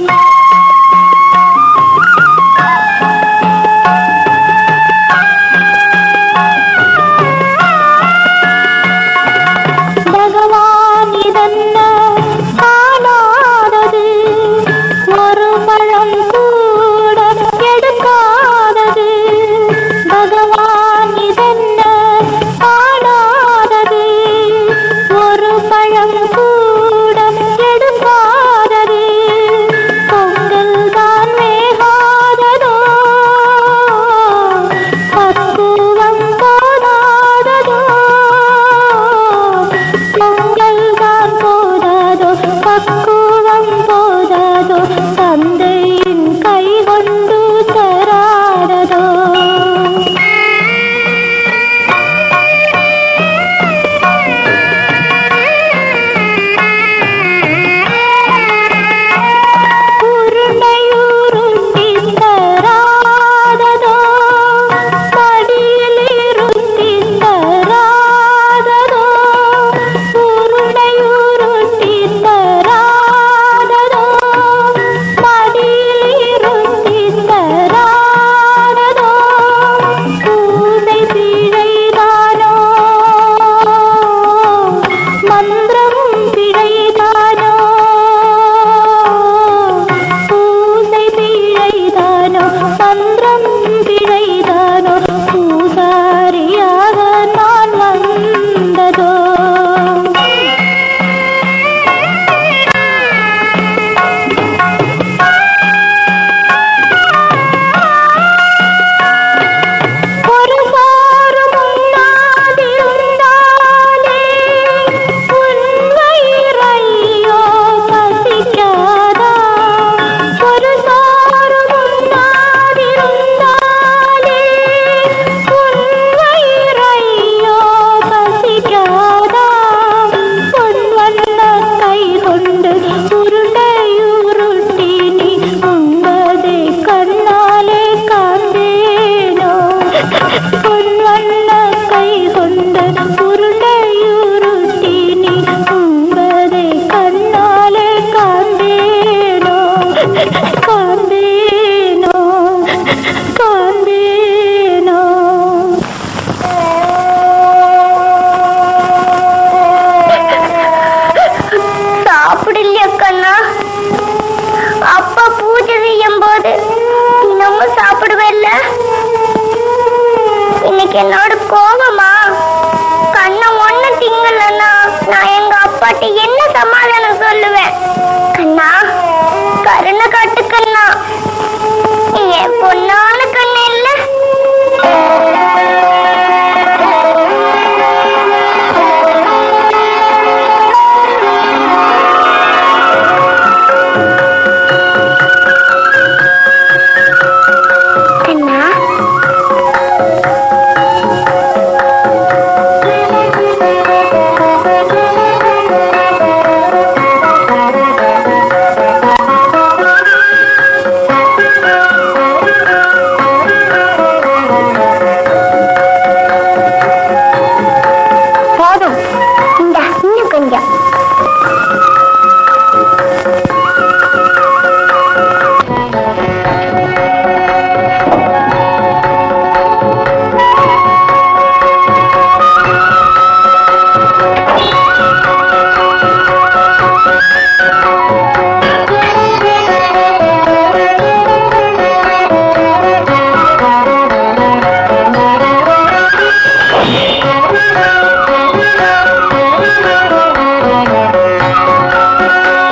பகவான் இதென்ன காணாதது, ஒரு பழம் கூட எடுக்காதது. பகவான் இதென்ன காணாதது, ஒரு பழம் கூட எடுக்காதது. பொங்கல் தான் வேகாததோ, பக்குவம் போதாததோ. பொங்கல் தான் போதாதோ, பக்குவம் போதாதோ, தந்தையின் கை கொண்டு தராததோ. உருண்டையுருட்டி தராததோ, மடியிலிருத்தி தராததோ. உருண்டையுருட்டி தராததோ, மடியிலிருத்தி தராததோ. பூசை பிழைதானோ, மந்திரம் பிழைதானோ. பூசை பிழைதானோ, மந்திரம் பிழைதானோ. பூசாரியாக நான் வந்ததோ. ஒரு சாறு முன்னாதிருந்தாலே உன் வயிறையோ பசிக்காதா. ஒரு சாறு முன்னாதிருந்தாலே உன் வயிறையோ பசிக்காதா. பொன் வண்ண கை கொண்டு உருண்டையுருட்டி நீ உண்பதை கண்ணாலே காண்பேனோ. பொன் வண்ண கை கொண்டு உருண்டையுருட்டி நீ உண்பதை கண்ணாலே காண்பேனோ. காண்பேனோ, காண்பேனோ. சாப்பிடலையா கண்ணா? அப்பா பூஜை செய்யும் போது தினமும் சாப்பிடுவேல்ல. இன்னைக்கு என்னோட கோபமா? கண்ணா ஒண்ணு திங்கலன்னா நான் எங்க அப்பாட்ட என்ன சமாதானம் சொல்லுவேன்? கண்ணா கருணை காட்டு கண்ணா, என் பொண்ணான கண்ணு இல்ல. கண்ணா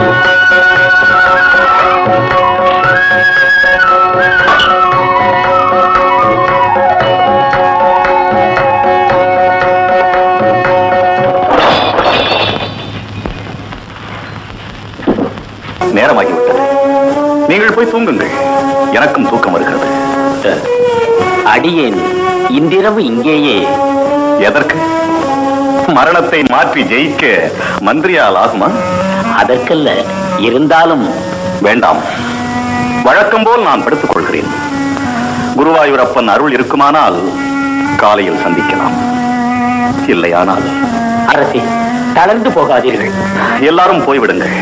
நேரமாகிவிட்டது. நீங்கள் போய் தூங்குங்கள். எனக்கும் தூக்கம் வருகிறது. அடியேன் இன்றிரவு இங்கேயே. எதற்கு? மரணத்தை மாற்றி ஜெயிக்க மந்திரியால் ஆகுமா? அதற்கல்ல, இருந்தாலும் வேண்டாம். வழக்கம் போல் நான் படுத்துக் கொள்கிறேன். குருவாயூரப்பன் அருள் இருக்குமானால் காலையில் சந்திக்கலாம். இல்லையானால் அரசே, தளர்ந்து போகாதீர்கள். எல்லாரும் போய்விடுங்கள்.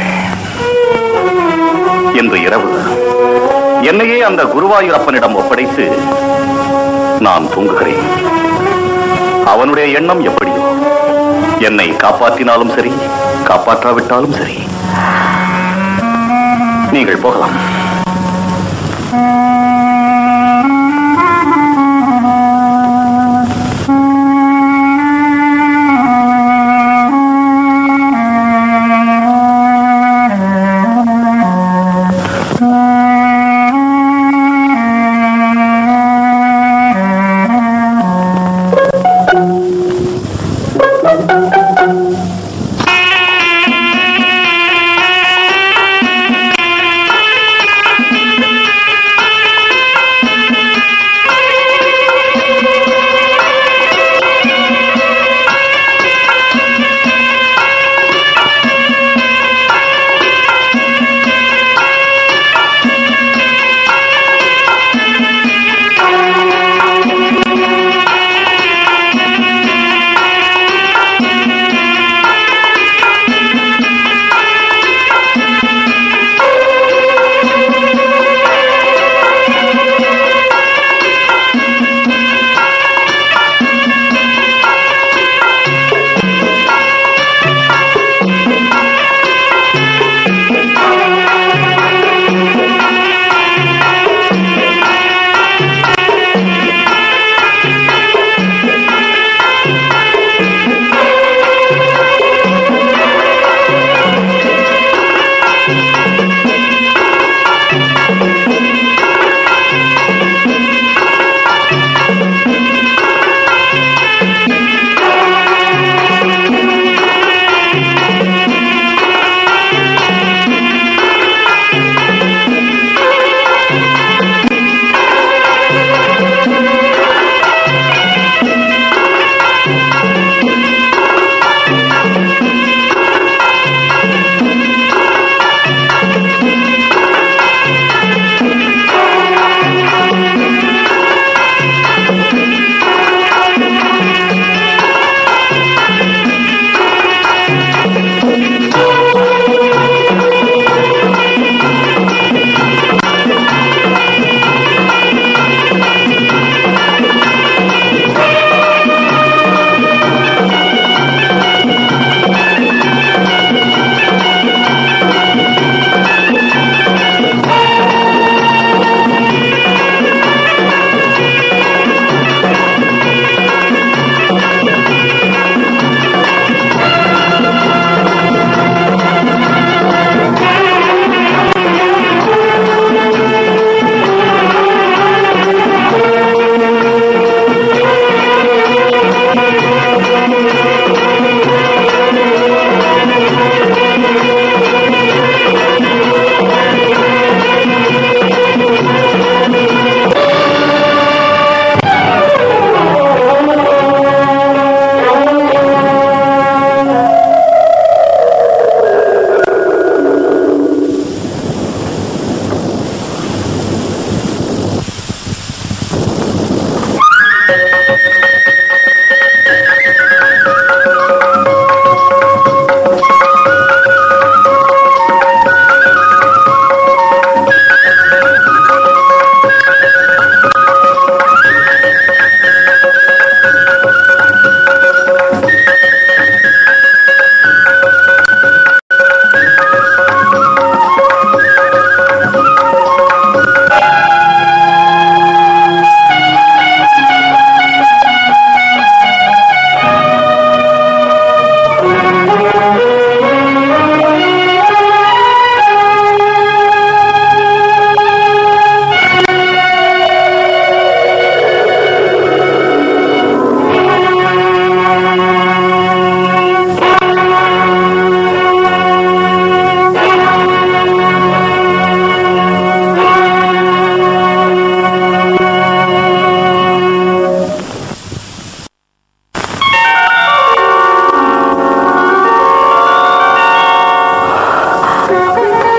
இன்று இரவு என்னையே அந்த குருவாயூரப்பனிடம் ஒப்படைத்து நான் தூங்குகிறேன். அவனுடைய எண்ணம் எப்படியோ, என்னை காப்பாற்றினாலும் சரி, காப்பாற்றாவிட்டாலும் சரி, நீங்கள் போகலாம்.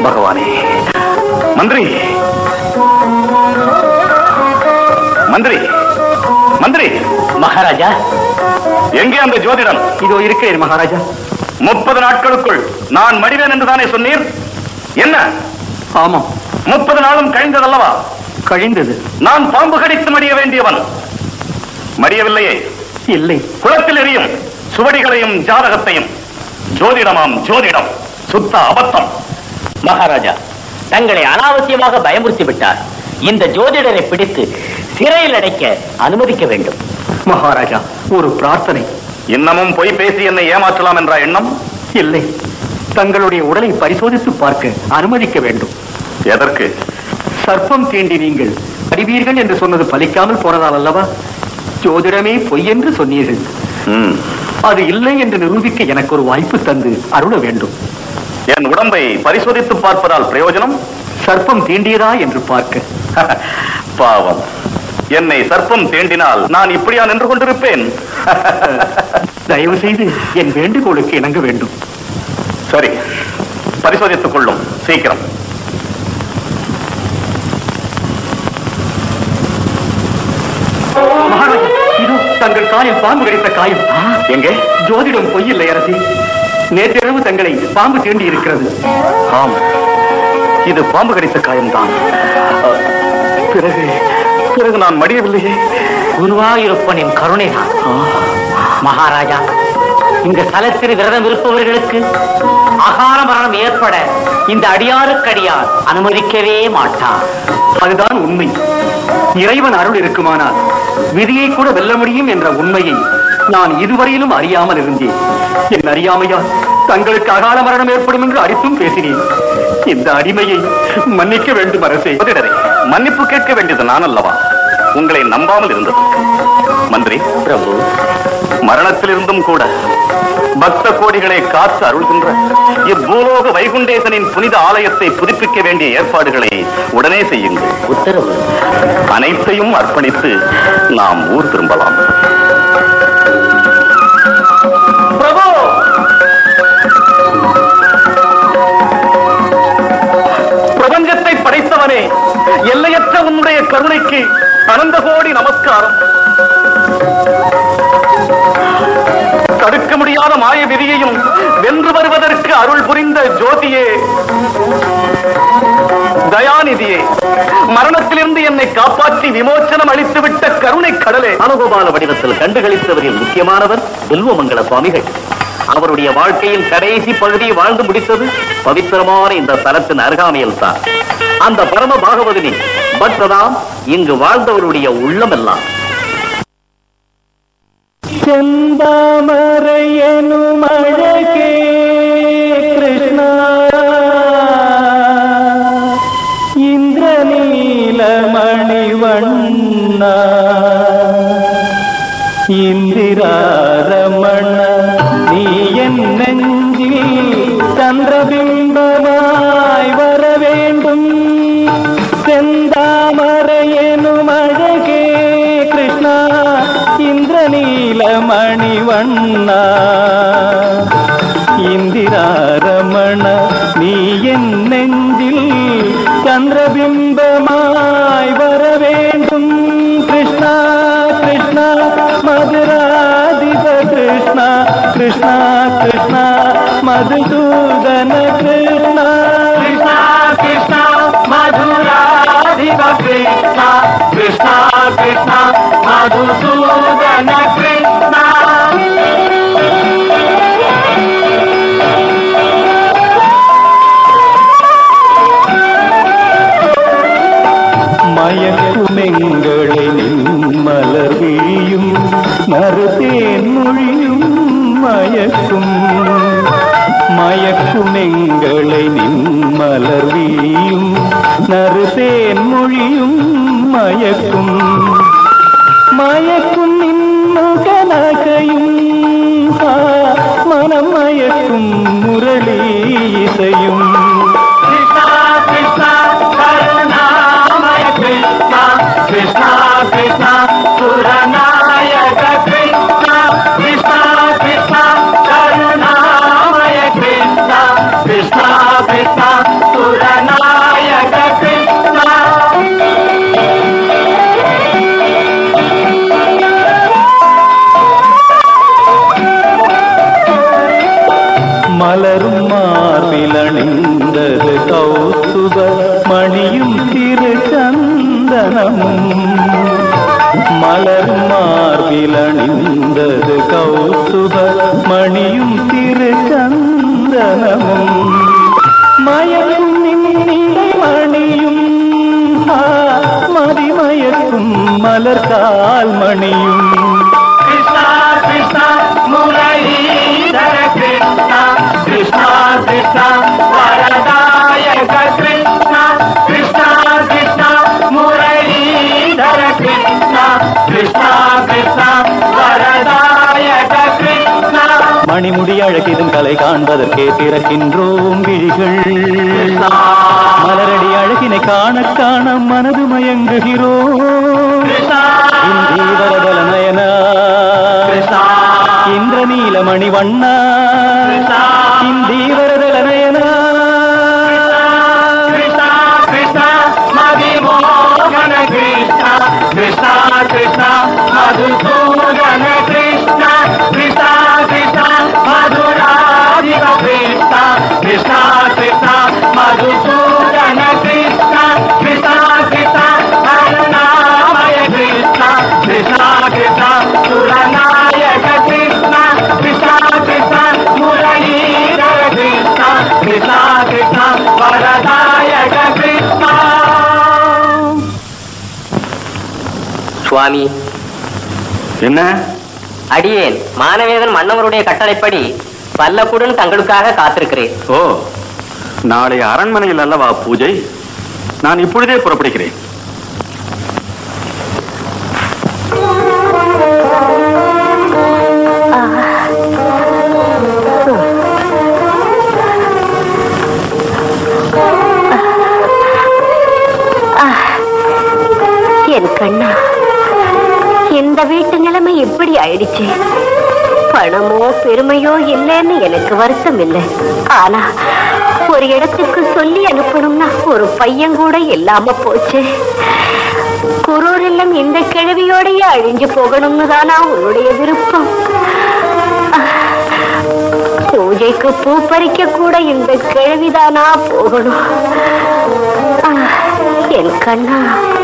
பகவானே! மந்திரி மந்திரி மந்திரி! மகாராஜா, எங்கே அந்த ஜோதிடம்? இதோ இருக்கிறேன் மகாராஜா. 30 நாட்களுக்குள் நான் மடிவேன் என்று தானே சொன்னீர்? என்ன? ஆமாம், 30 நாளும் கழிந்ததல்லவா? கழிந்தது. நான் பாம்பு கடித்து மடிய வேண்டியவன். மடியவில்லையே. இல்லை. குளத்தில் எரியும் சுவடிகளையும் ஜாதகத்தையும். ஜோதிடமாம் ஜோதிடம், சுத்த அபத்தம். மகாராஜா, தங்களை அனாவசியமாக பயமுறுத்தி விட்டார். இந்த ஜோதிடரை பிடித்து சிறையில் அடைக்க அனுமதிக்க வேண்டும். மகாராஜா, ஒரு பிரார்த்தனை. இன்னமும் பொய் பேசி என்னை ஏமாற்றலாம் என்ற எண்ணம்? இல்லை, தங்களுடைய உடலை பரிசோதித்து பார்க்க அனுமதிக்க வேண்டும். எதற்கு? சர்ப்பம் தீண்டி நீங்கள் அறிவீர்கள் என்று சொன்னது பலிக்காமல் போனதால் அல்லவா ஜோதிடமே பொய் என்று சொன்னீர்கள். அது இல்லை என்று நிரூபிக்க எனக்கு ஒரு வாய்ப்பு தந்து அருள வேண்டும். என் உடம்பை பரிசோதித்து பார்ப்பதால் பிரயோஜனம்? சர்ப்பம் தீண்டியதா என்று பார்க்க. பாவம், என்னை சர்ப்பம் தீண்டினால் நான் இப்படியா நின்று கொண்டிருப்பேன்? தயவு செய்து என் வேண்டுகோளுக்கு இணங்க வேண்டும். சரி, பரிசோதித்துக் கொள்ளும், சீக்கிரம். மகாராஜா, இதோ தங்கள் காலில் பாம்பு கடித்த காயம். எங்கே? ஜோதிடம் பொய்யில்லை அரசி. நேற்றிரவு தங்களை பாம்பு தீண்டி இருக்கிறது. ஆம், இது பாம்பு கடித்த காயம்தான். பிறகு நான் மடியவில்லையே. குருவாயூரப்பனின் கருணைதான். மகாராஜா, இந்த ஸ்தலத்தில் விரதம் இருப்பவர்களுக்கு அகால மரணம் ஏற்பட இந்த அடியாருக்கடியார் அனுமதிக்கவே மாட்டார். அதுதான் உண்மை. இறைவன் அருள் இருக்குமானால் விதியை கூட வெல்ல முடியும் என்ற உண்மையை நான் இதுவரையிலும் அறியாமல் இருந்தேன். என் அறியாமையால் தங்களுக்கு அகால மரணம் ஏற்படும் என்று அடித்தும் பேசினேன். இந்த அடிமையை மன்னிக்க வேண்டும் அரசே. மன்னிப்பு கேட்க வேண்டியது நான் அல்லவா, உங்களை நம்பாமல் இருந்தது. மந்திரி பிரபு, மரணத்திலிருந்தும் கூட பக்த கோடிகளை காத்து அருள்கின்ற இப்பூலோக வைகுண்டேசனின் புனித ஆலயத்தை புதுப்பிக்க வேண்டிய ஏற்பாடுகளை உடனே செய்யுங்கள். உத்தரவு. அனைத்தையும் அர்ப்பணித்து நாம் ஊர் திரும்பலாம். பிரபு, பிரபஞ்சத்தை படைத்தவனே, எல்லையற்ற உன்னுடைய கருணைக்கு அனந்த கோடி நமஸ்காரம். தடுக்க முடியாத மாய விதியையும் வென்று வருவதற்கு அருள் புரிந்த ஜோதியே, தயாநிதியே, மரணத்திலிருந்து என்னை காப்பாற்றி விமோச்சனம் அளித்துவிட்ட கருணை கடலே. அனுகோபால வடிவத்தில் கண்டுகளித்தவரில் முக்கியமானவர் பில்வமங்கல சுவாமிகள். அவருடைய வாழ்க்கையின் கடைசி பகுதியை வாழ்ந்து முடித்தது பவித்திரமான இந்த தலத்தின் அருகாமையில் தான். அந்த பரம பாகவதனின் பக்ததாம் இங்கு வாழ்ந்தவருடைய உள்ளமெல்லாம். செந்தாமரையனும் அழகே கிருஷ்ணா, இந்திரநீலமணிவண்ணா, இந்திராரமண, நீ என் நெஞ்சில் சந்திரபிம்பமாய் வர வேண்டும். செந்தாமரையனும் அழகே கிருஷ்ணா, இந்திரநீலமணிவண்ணா, இந்திராரமண, நீ என் நெஞ்சில் சந்திரபிம்பமாய் வர வேண்டும். கிருஷ்ணா கிருஷ்ணா மதுராதிப கிருஷ்ணா, கிருஷ்ணா கிருஷ்ணா மதுசூதன கிருஷ்ணா, கிருஷ்ணா கிருஷ்ணா மதுராதிப கிருஷ்ணா, கிருஷ்ணா கிருஷ்ணா மதுசூதன கிருஷ்ணா. மயக்குமெங்களை மலர் விழியும் மறுதேன் மொழியும் மயக்கும். மயக்குமெங்களை மலர் விழியும் நறுதேன் மொழியும் மயக்கும். மயக்கும் நின்முகநகையும் மனம் மயக்கும் முரளி இசையும். கிருஷ்ணா கிருஷ்ணா கருணாமய கிருஷ்ணா, கிருஷ்ணா கிருஷ்ணா சுரநாயக கிருஷ்ணா, கிருஷ்ணா கிருஷ்ணா கருணாமய கிருஷ்ணா, கிருஷ்ணா கிருஷ்ணா சுர அணிந்தது கௌசுப மணியும் திரு சந்தனமும் மலர் மார்பில் அணிந்தது கௌசுப மணியும் திரு சந்தனமும் மயக்கும் நின்னிடை மணியும் மதிமயக்கும் மலர் கால் மணியும் கிருஷ்ணா கிருஷ்ணா முரளீதர கிருஷ்ணா கிருஷ்ணா கிருஷ்ணா வரதாயக கிருஷ்ணா கிருஷ்ணா கிருஷ்ணா முரளீதர கிருஷ்ணா கிருஷ்ணா கிருஷ்ணா வரதாயக கிருஷ்ணா. மணிமுடி அழகிதும் கலை காண்பதற்கே திறக்கின்றோம் விழிகள். மலரடி அழகினை காண காண மனது மயங்குகிறோம். இந்தீவரதல நயனா இந்திரநீலமணி வண்ணா இந்தீவரதல நயனா கிருஷ்ணா கிருஷ்ணா மதிமோகன கிருஷ்ணா கிருஷ்ணா கிருஷ்ணா மதுசூதன கிருஷ்ணா கிருஷ்ணா கிருஷ்ணா மதுராதிக கிருஷ்ணா கிருஷ்ணா கிருஷ்ணா மதுசூதன கிருஷ்ணா கிருஷ்ணா கிருஷ்ணா கருணாமய கிருஷ்ணா கிருஷ்ணா கிருஷ்ணா சுரநாயக கிருஷ்ணா கிருஷ்ணா கிருஷ்ணா முரளீதர கிருஷ்ணா கிருஷ்ணா கிருஷ்ணா வரதாயக கிருஷ்ணா. சுவாமி, என்ன? அடியேன் மானவேதன் மன்னவருடைய கட்டளைப்படி பல்லக்குடன் தங்களுக்காக காத்திருக்கிறேன். ஓ, நாளை அரண்மனையில் அல்லவா பூஜை? நான் இப்பொழுதே புறப்படுகிறேன். என் கண்ணா, இந்த வீட்டு நிலைமை எப்படி ஆயிடுச்சு? பணமோ பெருமையோ இல்லைன்னு எனக்கு வருத்தம் இல்லை. ஆனா ஒரு இடத்துக்கு சொல்லி அனுப்பணும்னா ஒரு பையன் கூட இல்லாம போச்சு. குரூர் இல்லம் இந்த கிழவியோடைய அழிஞ்சு போகணும்னு தானா உன்னுடைய விருப்பம்? பூஜைக்கு பூ பறிக்க கூட இந்த கிழவிதானா போகணும்? என் கண்ணா,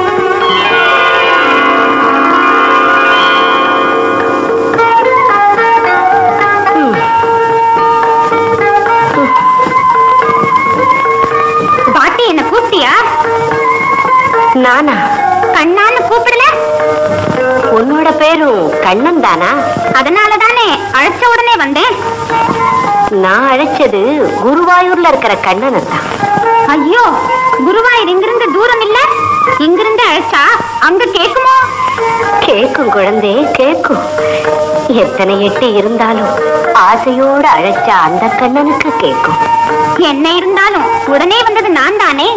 பாட்டி என்ன கூப்பிட்டியா? நானா? கண்ணான்னு கூப்பிடல? உன்னோட பேரும் கண்ணன் தானா? அதனாலதானே அழைச்ச உடனே வந்தேன். நான் அழைச்சது குருவாயூர்ல இருக்கிற கண்ணனை தான். ஐயோ, குருவாயூர் இங்கிருந்து தூரம் இல்ல? இங்கிருந்து அழைச்சா அங்க கேக்குமோ? கேக்கும் குழந்தை, கேக்கும். எத்தனை எட்டு இருந்தாலும் ஆசையோடு அழைச்சா அந்த கண்ணனுக்கு கேக்கும். என்ன இருந்தாலும் உடனே வந்தது நான் தானே.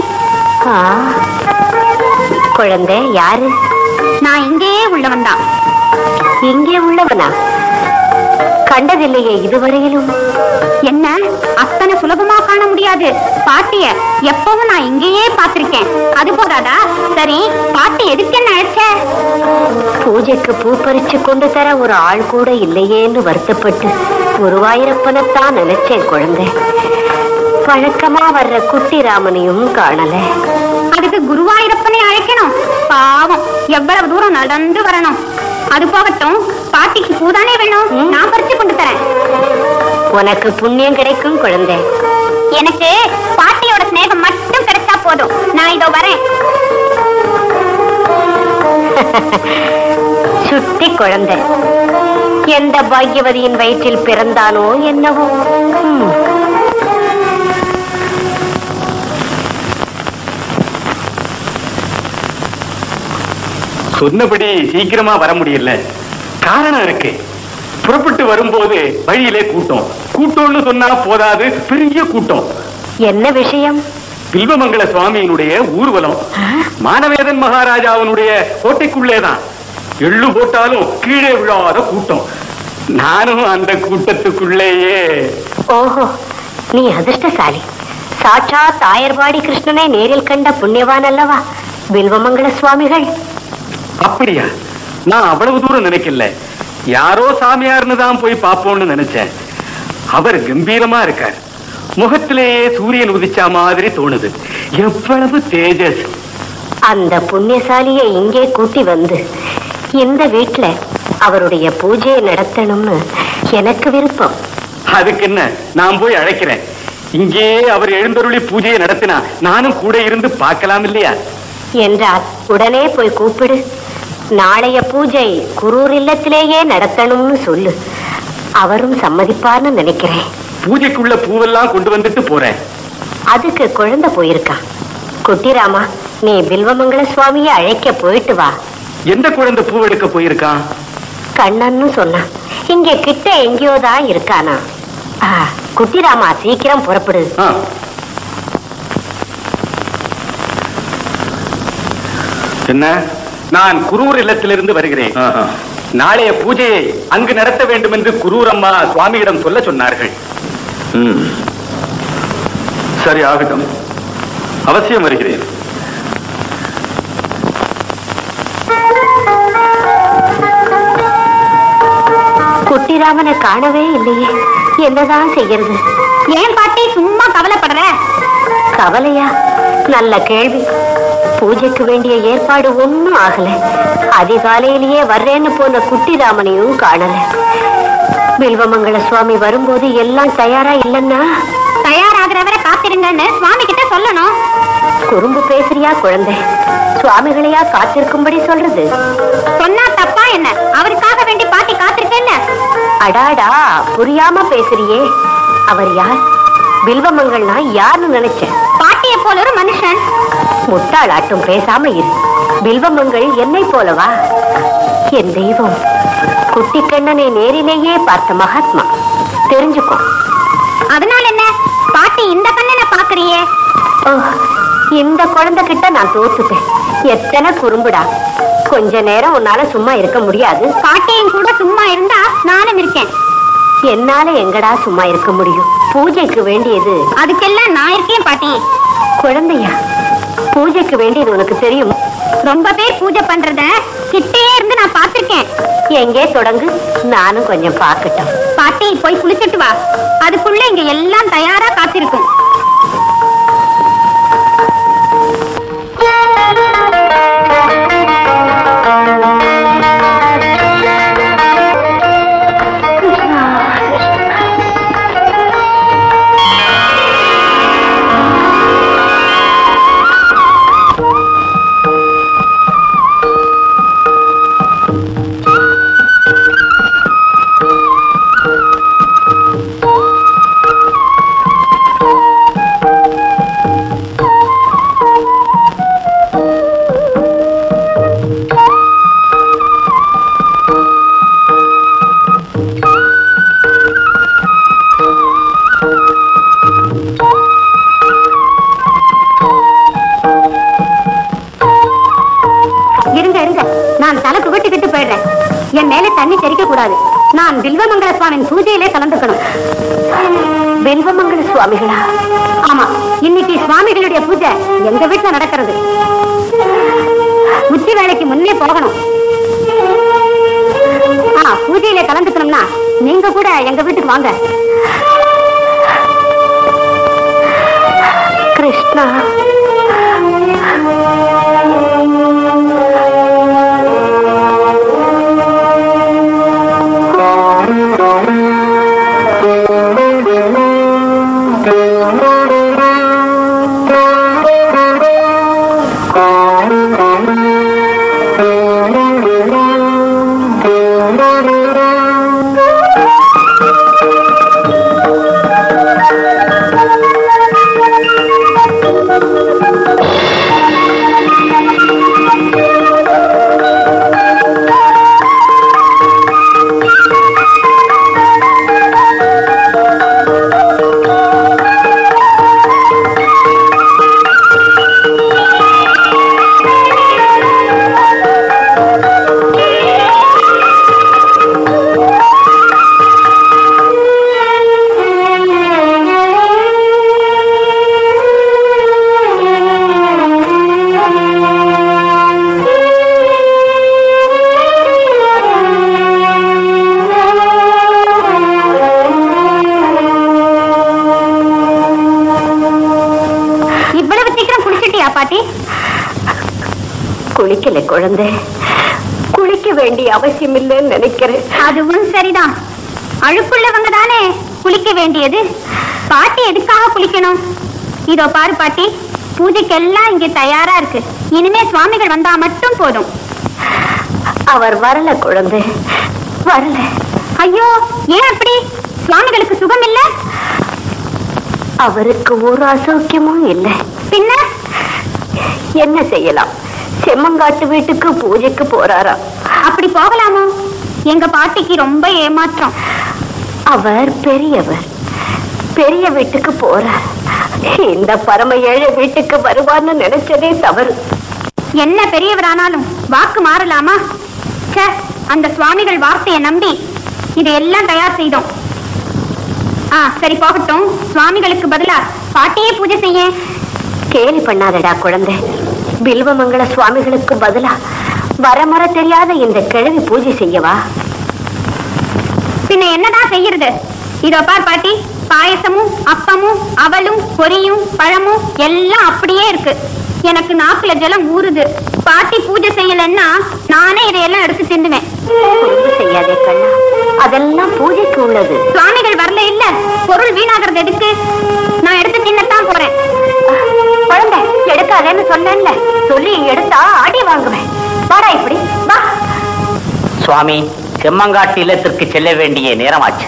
குழந்தை யாரு? நான் இங்கேயே உள்ளவன் தான். இங்கே உள்ளவனா? கண்டதில்லையே இதுவரையிலும். என்ன அத்தனை சுலபமா காண முடியாது. பாட்டிய எப்பவும் நான் இங்கேயே பார்த்திருக்கேன். அது போதாதா? சரி, பாட்டி எதுக்கு என்ன அழைச்ச? பூஜைக்கு பூ பறிச்சு கொண்டு தர ஒரு ஆள் கூட இல்லையேன்னு வருத்தப்பட்டு குருவாயூரப்பனைத்தான் நினைச்சேன் குழந்தை. பழக்கமா வர்ற குட்டி ராமனையும் காணல. அதுக்கு குருவாயூரப்பனை அழைக்கணும்? பாவம், எவ்வளவு தூரம் நடந்து வரணும். அது போகட்டும், பாட்டிக்கு பூதானே வேணும், நான் பறிச்சு கொண்டு தரேன். உனக்கு புண்ணியம் கிடைக்கும் குழந்தை. எனக்கு பாட்டியோட ஸ்நேகம் மட்டும் கிடைச்சா போதும். நான் இதோ வரேன். சுட்டி குழந்தை எந்த பாக்யவதியின் வயிற்றில் பிறந்தானோ என்னவோ. சொன்னபடி சீக்கிரமா வர முடியல. காரணம் இருக்கு. புறப்பட்டு வரும்போது வழியிலே கூட்டம். கூட்டம்னு சொன்னா போதாது, பெரிய கூட்டம். என்ன விஷயம்? வில்வமங்கல சுவாமியினுடைய ஊர்வலம். மானவேதன் மகாராஜாவினுடைய கோட்டைக்குள்ளேதான். எள்ளு போட்டாலும் கீழே விழாத கூட்டம். நானும் அந்த கூட்டத்துக்குள்ளேயே. ஓஹோ, நீ அதிர்ஷ்டசாலி. சாட்சா தாயர்பாடி கிருஷ்ணனை நேரில் கண்ட புண்ணியவான் அல்லவா வில்வமங்கல சுவாமிகள்? அப்படியா? நான் அவ்வளவு தூரம் நினைக்கல. யாரோ சாமியார்னு தான் போய் பார்ப்போம்னு நினைச்சேன். அவர் கம்பீரமா இருக்கார். முகத்திலேயே சூரியன் உதிச்சா மாதிரி தோணுது. எவ்வளவு தேஜஸ்! அந்த புண்ணியசாலியை இங்கே கூட்டி வந்து இந்த வீட்டுல அவருடைய பூஜையை நடத்தணும்னு எனக்கு விருப்பம். அதுக்கு என்ன, நான் போய் அழைக்கிறேன். இங்கே அவர் எழுந்தருளி பூஜையை நடத்தினா நானும் கூட இருந்து பார்க்கலாம் இல்லையா? என்றால் உடனே போய் கூப்பிடு. நாளைய பூஜை குரூர் இல்லத்திலேயே நடத்தணும்னு சொல்லு. அவரும் சம்மதிப்பார்னு நினைக்கிறேன். பூஜைக்குள்ள பூவெல்லாம் கொண்டு வந்துட்டு போறேன். அதுக்கு குழந்தை போயிருக்கான். குட்டிராமா, நீ பில்வமங்கல சுவாமியை அழைக்க போயிட்டு வா. எந்த குழந்தை பூ எடுக்க போயிருக்கான்? கண்ணன்னு சொன்னான். இங்க கிட்ட எங்கேயோதான் இருக்கானா. குட்டிராமா, சீக்கிரம் புறப்படு. என்ன, நான் குரூர் இல்லத்திலிருந்து வருகிறேன். நாளைய பூஜையை அங்கு நடத்த வேண்டும் என்று குரூர் அம்மா சுவாமியிடம் சொல்ல சொன்னார்கள். சரி, ஆகட்டும். அவசியம் வருகிறேன். குட்டிராமனை காணவே இல்லையே, என்னதான் செய்யறது? ஏன் பாட்டி சும்மா கவலைப்படுற? கவலையா? நல்ல கேள்வி. பூஜைக்கு வேண்டிய ஏற்பாடு ஒண்ணும் ஆகல. அதிகாலையிலேயே வர்றேன்னு போன குட்டிராமனையும் காணல. பில்வமங்கல சுவாமி வரும்போது எல்லாம் தயாரா இல்லன்னா? தயாராகிறவரை காத்திருங்கன்னு சுவாமி கிட்ட சொல்லணும். குறும்பு பேசுறியா குழந்தை? சுவாமிகளையா காத்திருக்கும்படி சொல்றது? சொன்னா தப்பா என்ன? அவருக்காக வேண்டி பாட்டி காத்திருக்கேன்ல. அடாடா, புரியாம பேசுறியே. அவர் யார்? பில்வமங்கள்னா யாருன்னு நினைச்சேன். பாட்டியை போல ஒரு மனுஷன். முட்டாளாட்டும் பேசாம இரு. பில்வமங்கள் என்னை போலவா? என் தெய்வம், குட்டிக்கண்ணனை நேரிலேயே பார்த்த மகாத்மா. தெரிஞ்சுக்கோ. அதனால என்ன? பாட்டி இந்த கண்ணனை பாக்குறியே. இந்த குழந்தை கிட்ட நான் தோத்துட்டேன். எத்தனை குறும்புடா. கொஞ்ச நேரம் உன்னால சும்மா இருக்க முடியாது. பாட்டியும் கூட சும்மா இருந்தா நானும் இருக்கேன். என்னால எங்கடா சும்மா இருக்க முடியும்? பூஜைக்கு வேண்டியது. அதுக்கெல்லாம் நான் இருக்கேன் பாட்டி. குழந்தையா? பூஜைக்கு வேண்டியது உனக்கு தெரியும். ரொம்ப பேர் பூஜை பண்றத கிட்டே இருந்து நான் பாத்திருக்கேன். எங்கே தொடங்கு, நானும் கொஞ்சம் பார்க்கட்டும். பாட்டி போய் குளிச்சுட்டு வா. அதுக்குள்ள இங்க எல்லாம் தயாரா காத்திருக்கும். தண்ணி தெறிக்க கூடாது. நான் பில்வமங்கல சுவாமியின் பூஜையிலே கலந்துக்கணும். பில்வமங்கல சுவாமிகளா? ஆமா, இன்னைக்கு சுவாமிகளுடைய பூஜை எங்க வீட்டுல நடக்கிறது. உச்சி வேலைக்கு முன்னே போகணும். பூஜையில கலந்துக்கணும்னா நீங்க கூட எங்க வீட்டுக்கு வாங்க. கிருஷ்ணா, பாட்டி? குளிக்கல குழந்தை, குளிக்க வேண்டிய அவசியம் இல்லைன்னு நினைக்கிறேன். அதுவும் சரிதான், அழுக்குள்ளவங்க தானே குளிக்க வேண்டியது. பாட்டி எதுக்காக குளிக்கணும்? இதோ பாரு பாட்டி, பூஜைக்கெல்லாம் இங்க தயாரா இருக்கு. இனிமே சுவாமிகள் வந்தா மட்டும் போதும். அவர் வரல குழந்தை, வரல. ஐயோ, ஏன் அப்படி? சுவாமிகளுக்கு சுகம் இல்ல? அவருக்கு ஒரு அசௌக்கியமும் இல்லை. பின்ன என்ன செய்யலாம், செம்மங்காட்டு வீட்டுக்கு பூஜைக்கு போறாரா. அப்படி போகலாமோ? எங்க பாட்டிக்கு ரொம்ப ஏமாற்றம். அவர் பெரியவர், பெரிய வீட்டுக்கு போறார். இந்த பரம ஏழை வீட்டுக்கு வருவான்னு நினைச்சதே தவறு. என்ன பெரியவரானாலும் வாக்கு மாறலாமா? அந்த சுவாமிகள் வார்த்தையை நம்பி இதையெல்லாம் தயார் செய்தோம். சரி போகட்டும், சுவாமிகளுக்கு பதிலா பாட்டியே பூஜை செய்ய. கேலி பண்ணாதடா குழந்தை, பில்வமங்கல சுவாமிகளுக்கு பதிலா வரமர தெரியாத இந்த கிழவி பூஜை செய்யவா? பின்ன என்னதான் செய்யறது? இதோ பார் பாட்டி, பாயசமும் அப்பமும் அவளும் பொரியும் பழமும் எல்லாம் அப்படியே இருக்கு. எனக்கு நாக்குல ஜலம் ஊறுது. பாட்டி பூஜை செய்யலன்னா நானே இதையெல்லாம் எடுத்து தின்னுவேன். செய்யாதே கண்ணா, அதெல்லாம் பூஜைக்கு உள்ளது. சுவாமிகள் வரல இல்ல, பொருள் வீணாகிறது எதுக்கு? நான் எடுத்து தின்னத்தான் போறேன். குழந்தை எடுக்காதேன்னு சொன்னேன்ல, சொல்லி எடுத்தா அடி வாங்குவேன். வாடா இப்படி வா. சுவாமி, செம்மங்காட்டு இல்லத்திற்கு செல்ல வேண்டிய நேரமாச்சு.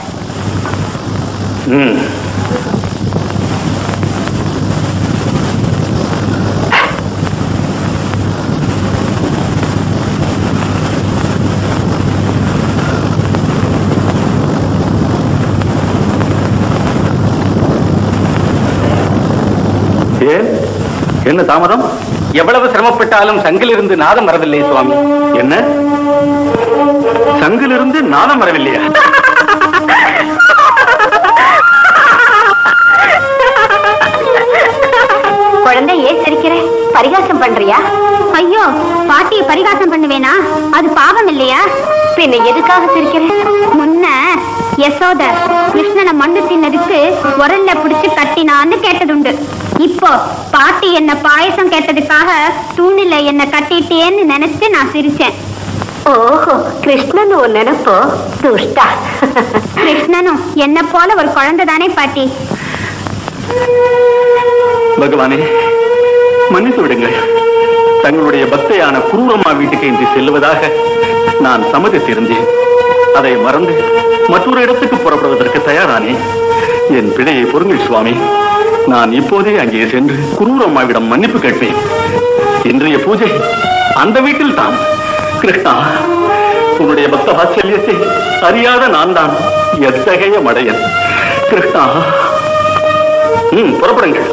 என்ன தாமதம்? எவ்வளவு சிரமப்பட்டாலும் சங்கிலிருந்து நாதம் வரவில்லை சுவாமி. என்ன, சங்கிலிருந்து நாதம் வரவில்லையா? குழந்தை ஏன் சிரிக்கிற? பரிகாசம் பண்றியா? ஐயோ, பாட்டியை பரிகாசம் பண்ணுவேனா? அது பாவம் இல்லையா? பின்ன எதுக்காக சிரிக்கிற? முன்ன யசோத கிருஷ்ணனை மண்ணு தின்னதுக்கு உரல்ல பிடிச்சு கட்டினான்னு கேட்டதுண்டு. இப்போ பாட்டி என்ன பாயசம் கேட்டதுக்காக தூணில என்ன கட்டிட்டேன்னு நினைச்சு நான் சிரிச்சேன். ஓஹோ, கிருஷ்ணன் ஒரு நினைப்போ? துஷ்டா. கிருஷ்ணனும் என்ன போல ஒரு குழந்தை தானே பாட்டி. பகவானே, மன்னித்து விடுங்கள். தங்களுடைய பக்தையான குரூரம்மா வீட்டுக்கு இன்று செல்லுவதாக நான் சம்மதித்திருந்தேன். அதை மறந்து மற்றொரு இடத்துக்கு புறப்படுவதற்கு தயாரானேன். என் பிழையை பொறுங்கள் சுவாமி. நான் இப்போதே அங்கே சென்று குரூரம்மாவிடம் மன்னிப்பு கேட்பேன். இன்றைய பூஜை அந்த வீட்டில் தான். கிருஷ்ணா, உன்னுடைய பக்த வாத்சல்யத்தை அறியாத நான் தான் எத்தகைய மடையன். கிருஷ்ணா, புறப்படுங்கள்.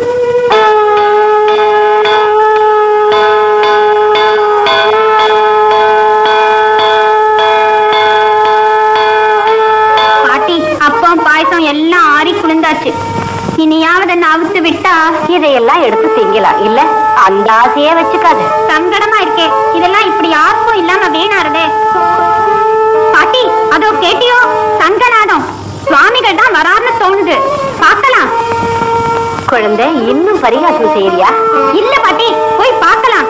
பாட்டி, அப்பம் பாயசம் எல்லாம் ஆறி குளிர்ந்தாச்சு. இனியாவது என்ன அவுத்து விட்டா இதையெல்லாம் எடுத்து திங்கலாம். இல்ல அந்த ஆசையே வச்சுக்காது. சங்கடமா இருக்கே, இதெல்லாம் இப்படி யாருக்கும் இல்லாம வீணாருதே. பாட்டி, அதோ கேட்டியோ சங்கநாதம்? சுவாமிகள் தான் வரான்னு தோணுது. பார்க்கலாம். குழந்தை, இன்னும் பரிகாசம் செய்யறியா? இல்ல பாட்டி, போய் பார்க்கலாம்.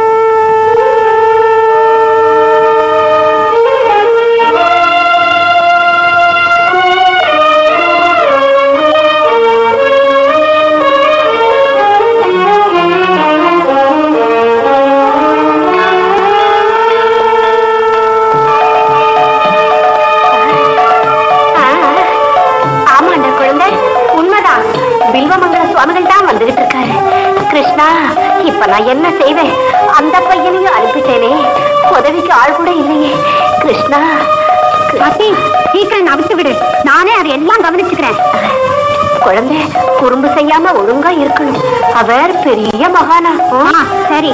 சுவாமிகள் தான் வந்துகிட்டு இருக்காரு. கிருஷ்ணா, இப்ப நான் என்ன செய்வேன்? அந்த பையனையும் அனுப்பிட்டேனே, உதவிக்கு ஆள் கூட இல்லையே. கிருஷ்ணா, பாட்டி, சீக்கிரம் அவித்து விடு. நானே அதை எல்லாம் கவனிச்சுக்கிறேன். குழந்தை, குறும்பு செய்யாம ஒழுங்கா இருக்கணும். அவர் பெரிய மகானா. சரி.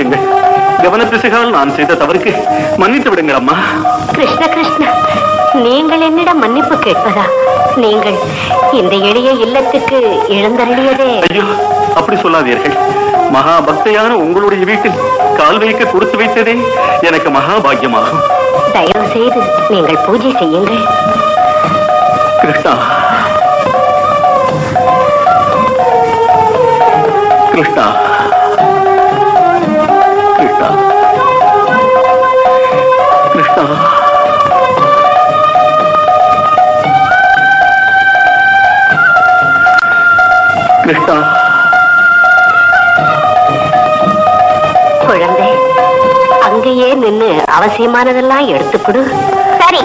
விடுங்கள். கவனப்பிசகால் நான் செய்த தவறுக்கு மன்னித்து விடுங்கள் அம்மா. கிருஷ்ண கிருஷ்ண, நீங்கள் என்னிடம் மன்னிப்பு கேட்பதா? நீங்கள் இந்த எளிய இல்லத்துக்கு எழுந்தருளியதே. ஐயோ, அப்படி சொல்லாதீர்கள். மகா பக்தையான உங்களுடைய வீட்டில் கால் வைக்க கொடுத்து வைத்ததே எனக்கு மகாபாகியமாகும். தயவு செய்து நீங்கள் பூஜை செய்யுங்கள். கிருஷ்ணா, கிருஷ்ணா, கிருஷ்ணா, கிருஷ்ணா, கிருஷ்ணா. குழந்தை, அங்கேயே நின்னு அவசியமானதெல்லாம் எடுத்துக்கொடு. சரி.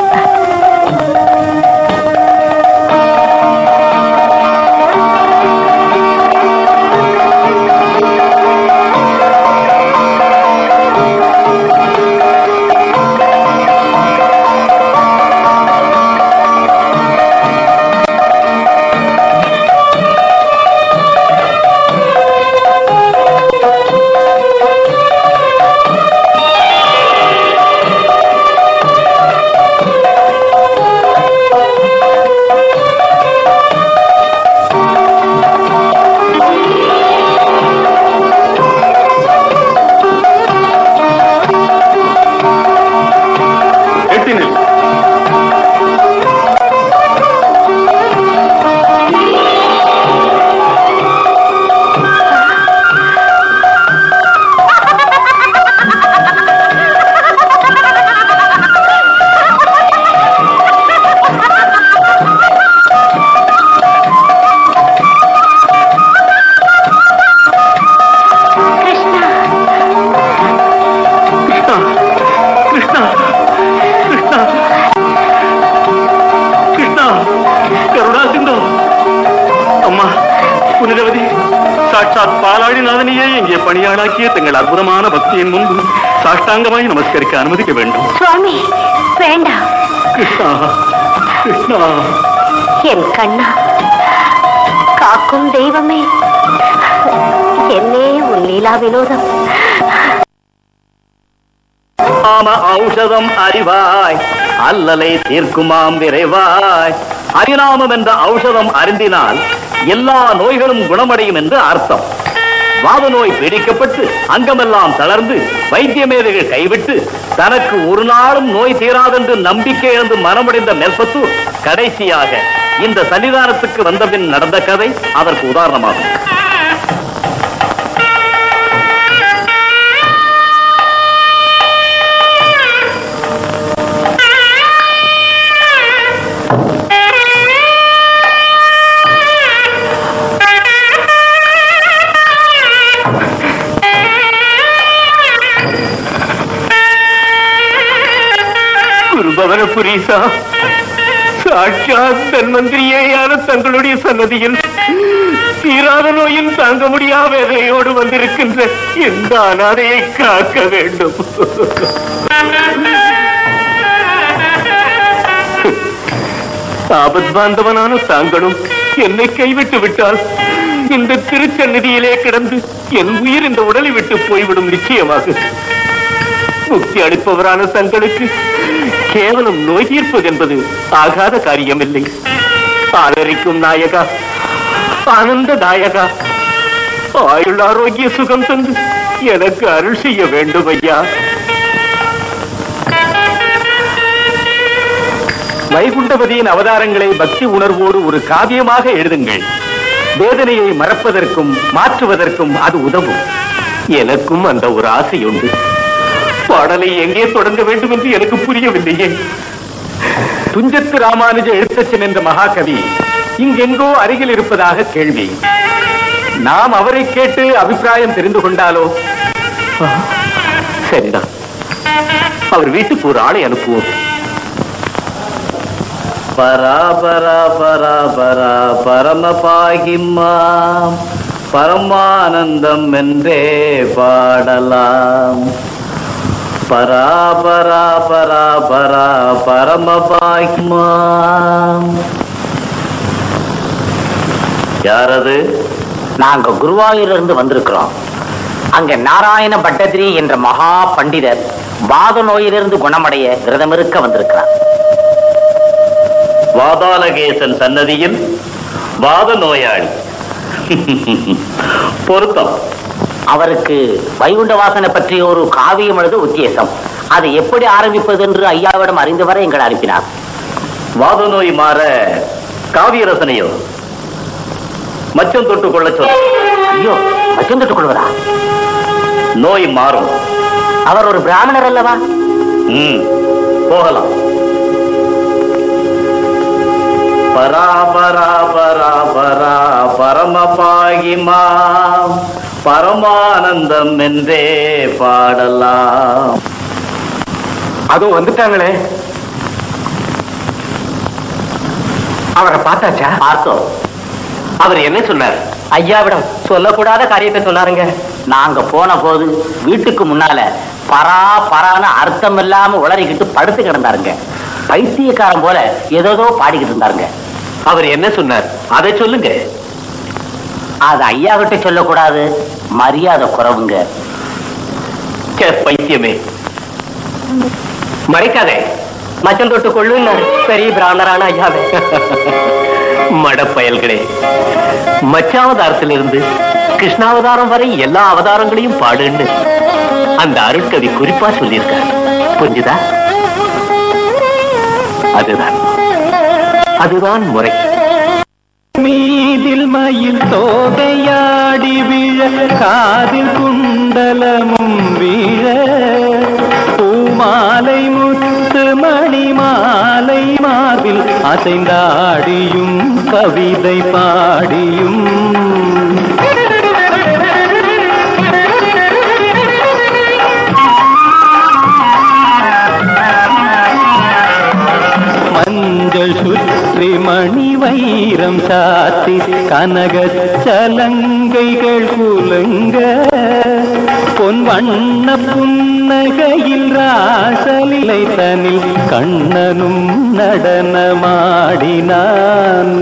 பாலாடிநாதனையே இங்கே பணியாளாக்கிய தங்கள் அற்புதமான பக்தியின் முன்பு சாஷ்டாங்கமாய் நமஸ்கரிக்க அனுமதிக்க வேண்டும். சுவாமி, வேண்டாம். கிருஷ்ணா, கிருஷ்ணா, என் கண்ணா, காக்கும் தெய்வமே, என்னே உன் லீலா வினோதம். ஔஷதம் அறிவாய், அல்லலை தீர்க்குமாம் விரைவாய். அரிநாமம் என்ற ஔஷதம் அருந்தினால் எல்லா நோய்களும் குணமடையும் என்று அர்த்தம். வாத நோய் பீடிக்கப்பட்டு அங்கமெல்லாம் தளர்ந்து வைத்திய மேதைகள் கைவிட்டு தனக்கு ஒரு நாளும் நோய் தீராதென்று நம்பிக்கை இழந்து மனமடைந்த நெல்பத்தூர் கடைசியாக இந்த சன்னிதானத்துக்கு வந்த பின் நடந்த கதை அதற்கு உதாரணமாகும். புரீசா, சாட்சாத் தன்வந்திரியேயான தங்களுடைய சன்னதியில் தீராத நோயின் தாங்க முடியாத வேதையோடு வந்திருக்கின்ற இந்த அனாதையை காக்க வேண்டும். ஆபத் பாந்தவனான தாங்களும் என்னை கைவிட்டு விட்டால் இந்த திருச்சந்நிதியிலே கிடந்து என் உயிர் இந்த உடலை விட்டு போய்விடும். நிச்சயமாக முக்தி அளிப்பவரான தங்களுக்கு கேவலம் நோய் தீர்ப்பது என்பது ஆகாத காரியமில்லை. ஆதரிக்கும் நாயகா, ஆனந்ததாயகா, ஆயுள் ஆரோக்கிய சுகம் தந்து எனக்கு அருள் செய்ய வேண்டும் ஐயா. வைகுண்டபதியின் அவதாரங்களை பக்தி உணர்வோடு ஒரு காவியமாக எழுதுங்கள். வேதனையை மறப்பதற்கும் மாற்றுவதற்கும் அது உதவும். எனக்கும் அந்த ஒரு ஆசை உண்டு. பாடலை எங்கே தொடங்க வேண்டும் என்று எனக்கு புரியவில்லையே. துஞ்சத்து ராமானுஜ எழுத்தச்சன் என்ற மகாகவி இங்கெங்கோ அருகில் இருப்பதாக கேள்வி. நாம் அவரை கேட்டு அபிப்பிராயம் தெரிந்து கொண்டாலோ? சரிதான், அவர் வீட்டுக்கு ஒரு ஆளை அனுப்புவோம். பராபரா பராபரா பரம பாகிம்மா பரமானந்தம் என்றே பாடலாம். பராபரா பராபரா பரம பாகிம்மா. யாரது? நாங்க குருவாயூரிலிருந்து வந்திருக்கிறோம். அங்க நாராயண பட்டதிரி என்ற மகா பண்டிதர் வாத நோயிலிருந்து குணமடைய விரதம் இருக்க வந்திருக்கிறார். வாதாலகேசன் சன்னதியில் வாத நோயாளி. பொருத்தம். அவருக்கு வைகுண்ட வாசனை பற்றிய ஒரு காவியம் எழுத உத்தேசம். அதை எப்படி ஆரம்பிப்பது என்று ஐயாவிடம் அறிந்து வர எங்களை அனுப்பினார். வாத நோய் மாற காவிய ரசனையோ மச்சம் தொட்டுக் கொள்ள சொல்ல. ஐயோ, மச்சம் தொட்டுக் கொள்வதா? நோய் மாறும். அவர் ஒரு பிராமணர் அல்லவா? போகலாம். பரா பரா பரா பரா பரமபாகிமா பரமானந்தம் என்றே பாடலாம். அதோ வந்துட்டாங்களே. அவரை பார்த்தாச்சா? பார்த்தோம். அவர் என்ன சொன்னார்? ஐயாவிடம் சொல்லக்கூடாத காரியத்தை சொன்னாருங்க. நாங்க போன போது வீட்டுக்கு முன்னால பரா பரான அர்த்தம் இல்லாம உளறிக்கிட்டு படுத்து கிடந்தாருங்க. பைத்தியக்காரன் போல ஏதோ பாடிக்கிட்டு இருந்தாருங்க. அவர் என்ன சொன்னார்? அதை சொல்லுங்க. அது ஐயா கிட்ட சொல்லக்கூடாது, மரியாதை குறவுங்க. பைத்தியமே, மறைக்காதே. மச்சம் தொட்டு கொள்ளுன்னாரு பெரிய பிராமணரான ஐயாவே. மடப்பயல்களே, மச்சாவதாரத்திலிருந்து கிருஷ்ணாவதாரம் வரை எல்லா அவதாரங்களையும் பாடுன்னு அந்த அருட்கவி குறிப்பா சொல்லியிருக்கார். புரிஞ்சுதா? அதுதான் முறை. மீதில் மயில் தோகையாடி விழ, காதில் குண்டலமும் வீழ, பூமாலை முத்து மணி மாலை மார்பில் அசைந்தாடியும் கவிதை பாடியும் மஞ்சள் சுற்றி மணி வைரம் சாத்தி கனக சலங்கைகள் குலுங்க, பொன் வண்ண புன்னகையில் ராசலிலை தனில் கண்ணனும் நடனமாடினான்.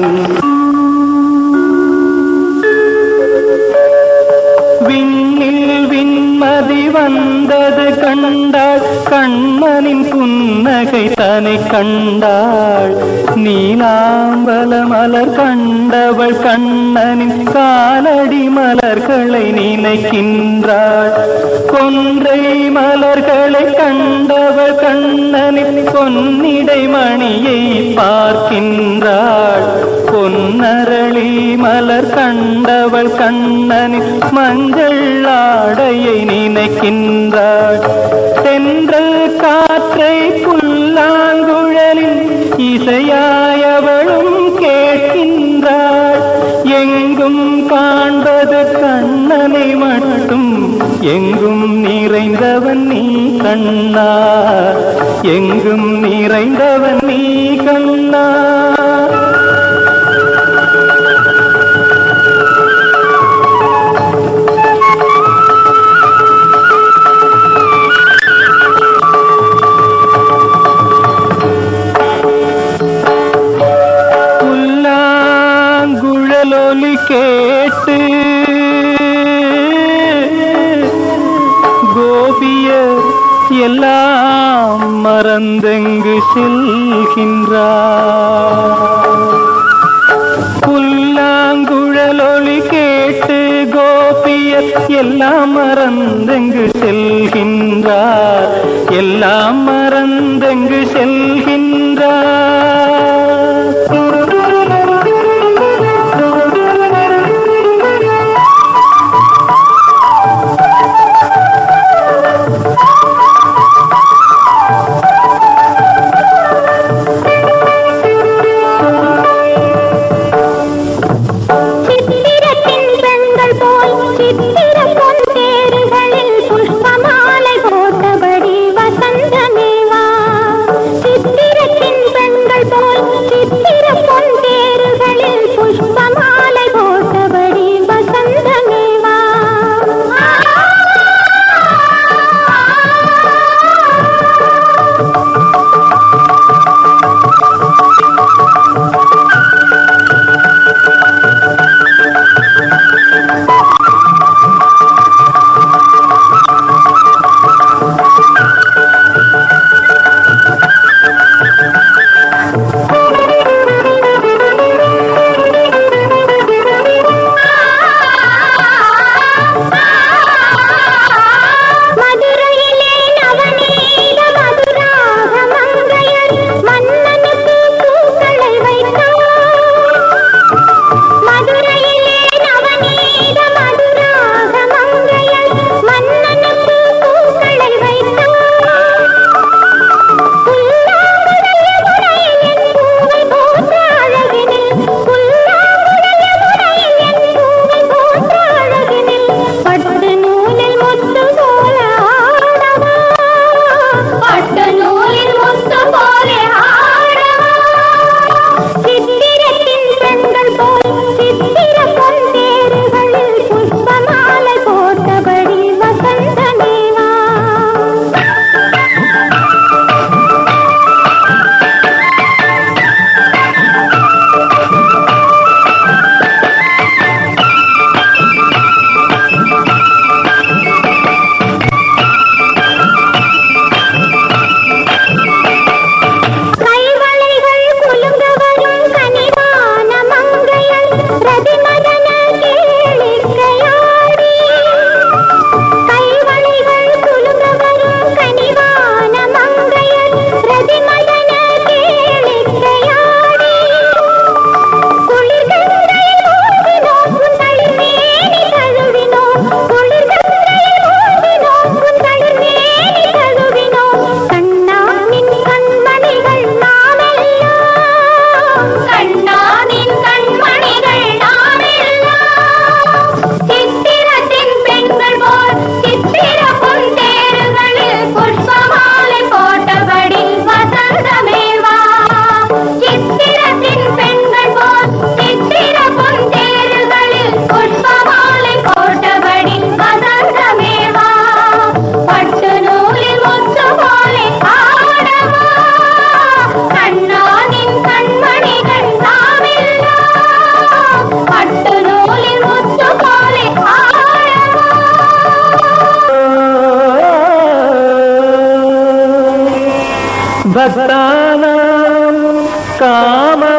விண்ணில் விண்மதி வந்தது கண்டாள், கண்ணனின் புன்னகை தனை கண்டாள். நீலாம்பல மலர் கண்டவள் கண்ணனின் காலடி மலர்களை நினைக்கின்றாள். கொன்றை மலர்களை கண்டவள் கண்ணனின் பொன்னிடை மணியை பார்க்கின்றாள். பொன்னரளி மலர் கண்டவள் கண்ணனின் மஞ்சள் ஆடையை நினைக்கின்றாள். தென்றல் காற்றை புல்லாங்குழலின் இசையாயவளும் கேட்கின்றாள். எங்கும் காண்பது கண்ணனை மட்டும், எங்கும் நிறைந்தவன் நீ கண்ணா, எங்கும் நிறைந்தவன் நீ கண்ணா. புல்லாங்குழலொலி கேட்டு கோபியர் எல்லாம் மறந்தெங்கு செல்கின்றார். புல்லாங்குழலொலி கேட்டு கோபியர் எல்லாம் மறந்தெங்கு செல்கின்றார், எல்லாம் மறந்தெங்கு செல்கின்றார். சித்திர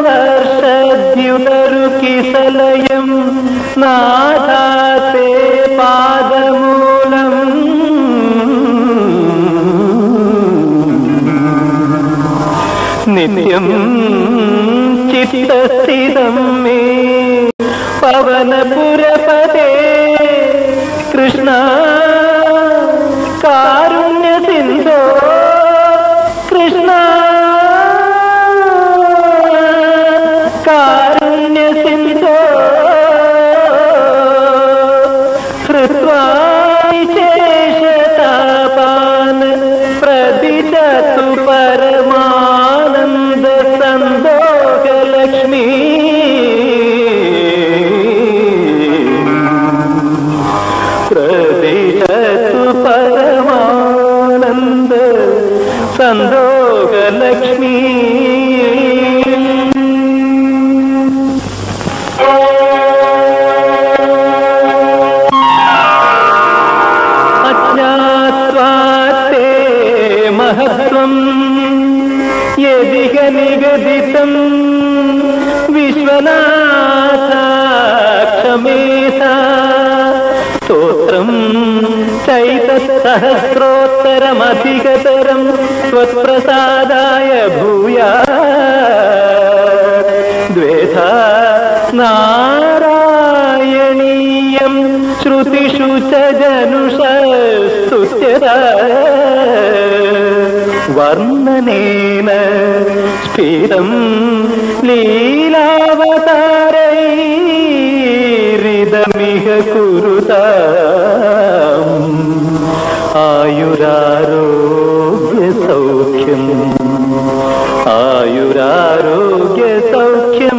വർഷദ്യുതരുകിസലയം നാഥാത്തെ പാദമൂലം നിത്യം ചിത്തസ്ഥിതം മേ പവനപുരപദേ കൃഷ്ണ കാരുണ്യ സിന്ധോ കൃഷ്ണ കാരുണ്യ സിന്ധോ ഹൃത്വാശേഷതാപാൻ പ്രതിശതു പരമാനന്ദ സന്തോഷലക്ഷ്മി പ്രതിശതു പരമാനന്ദ സന്തോഷലക്ഷ്മി. അജ്ഞാത്വാത്തെ മഹത്വം യദിഹ നിഗദിതം വിശ്വനാഥ ക്ഷമേതാ സ്തോത്രം ചൈതസഹസ്രോത്തരമധികതരം ത്വത്പ്രസാദായ ഭൂയാത് ദ്വേധാ നാരായണീയം ശ്രുതിഷു ച ജനുഷസ്തുത്യതാ വർണ്ണനേന സ്ഫീതം ലീലാവതാരൈരിദമിഹ കുരുതാം ആയുരാരോഗ്യ സൗഖ്യം ആയുരാരോഗ്യ സൗഖ്യം.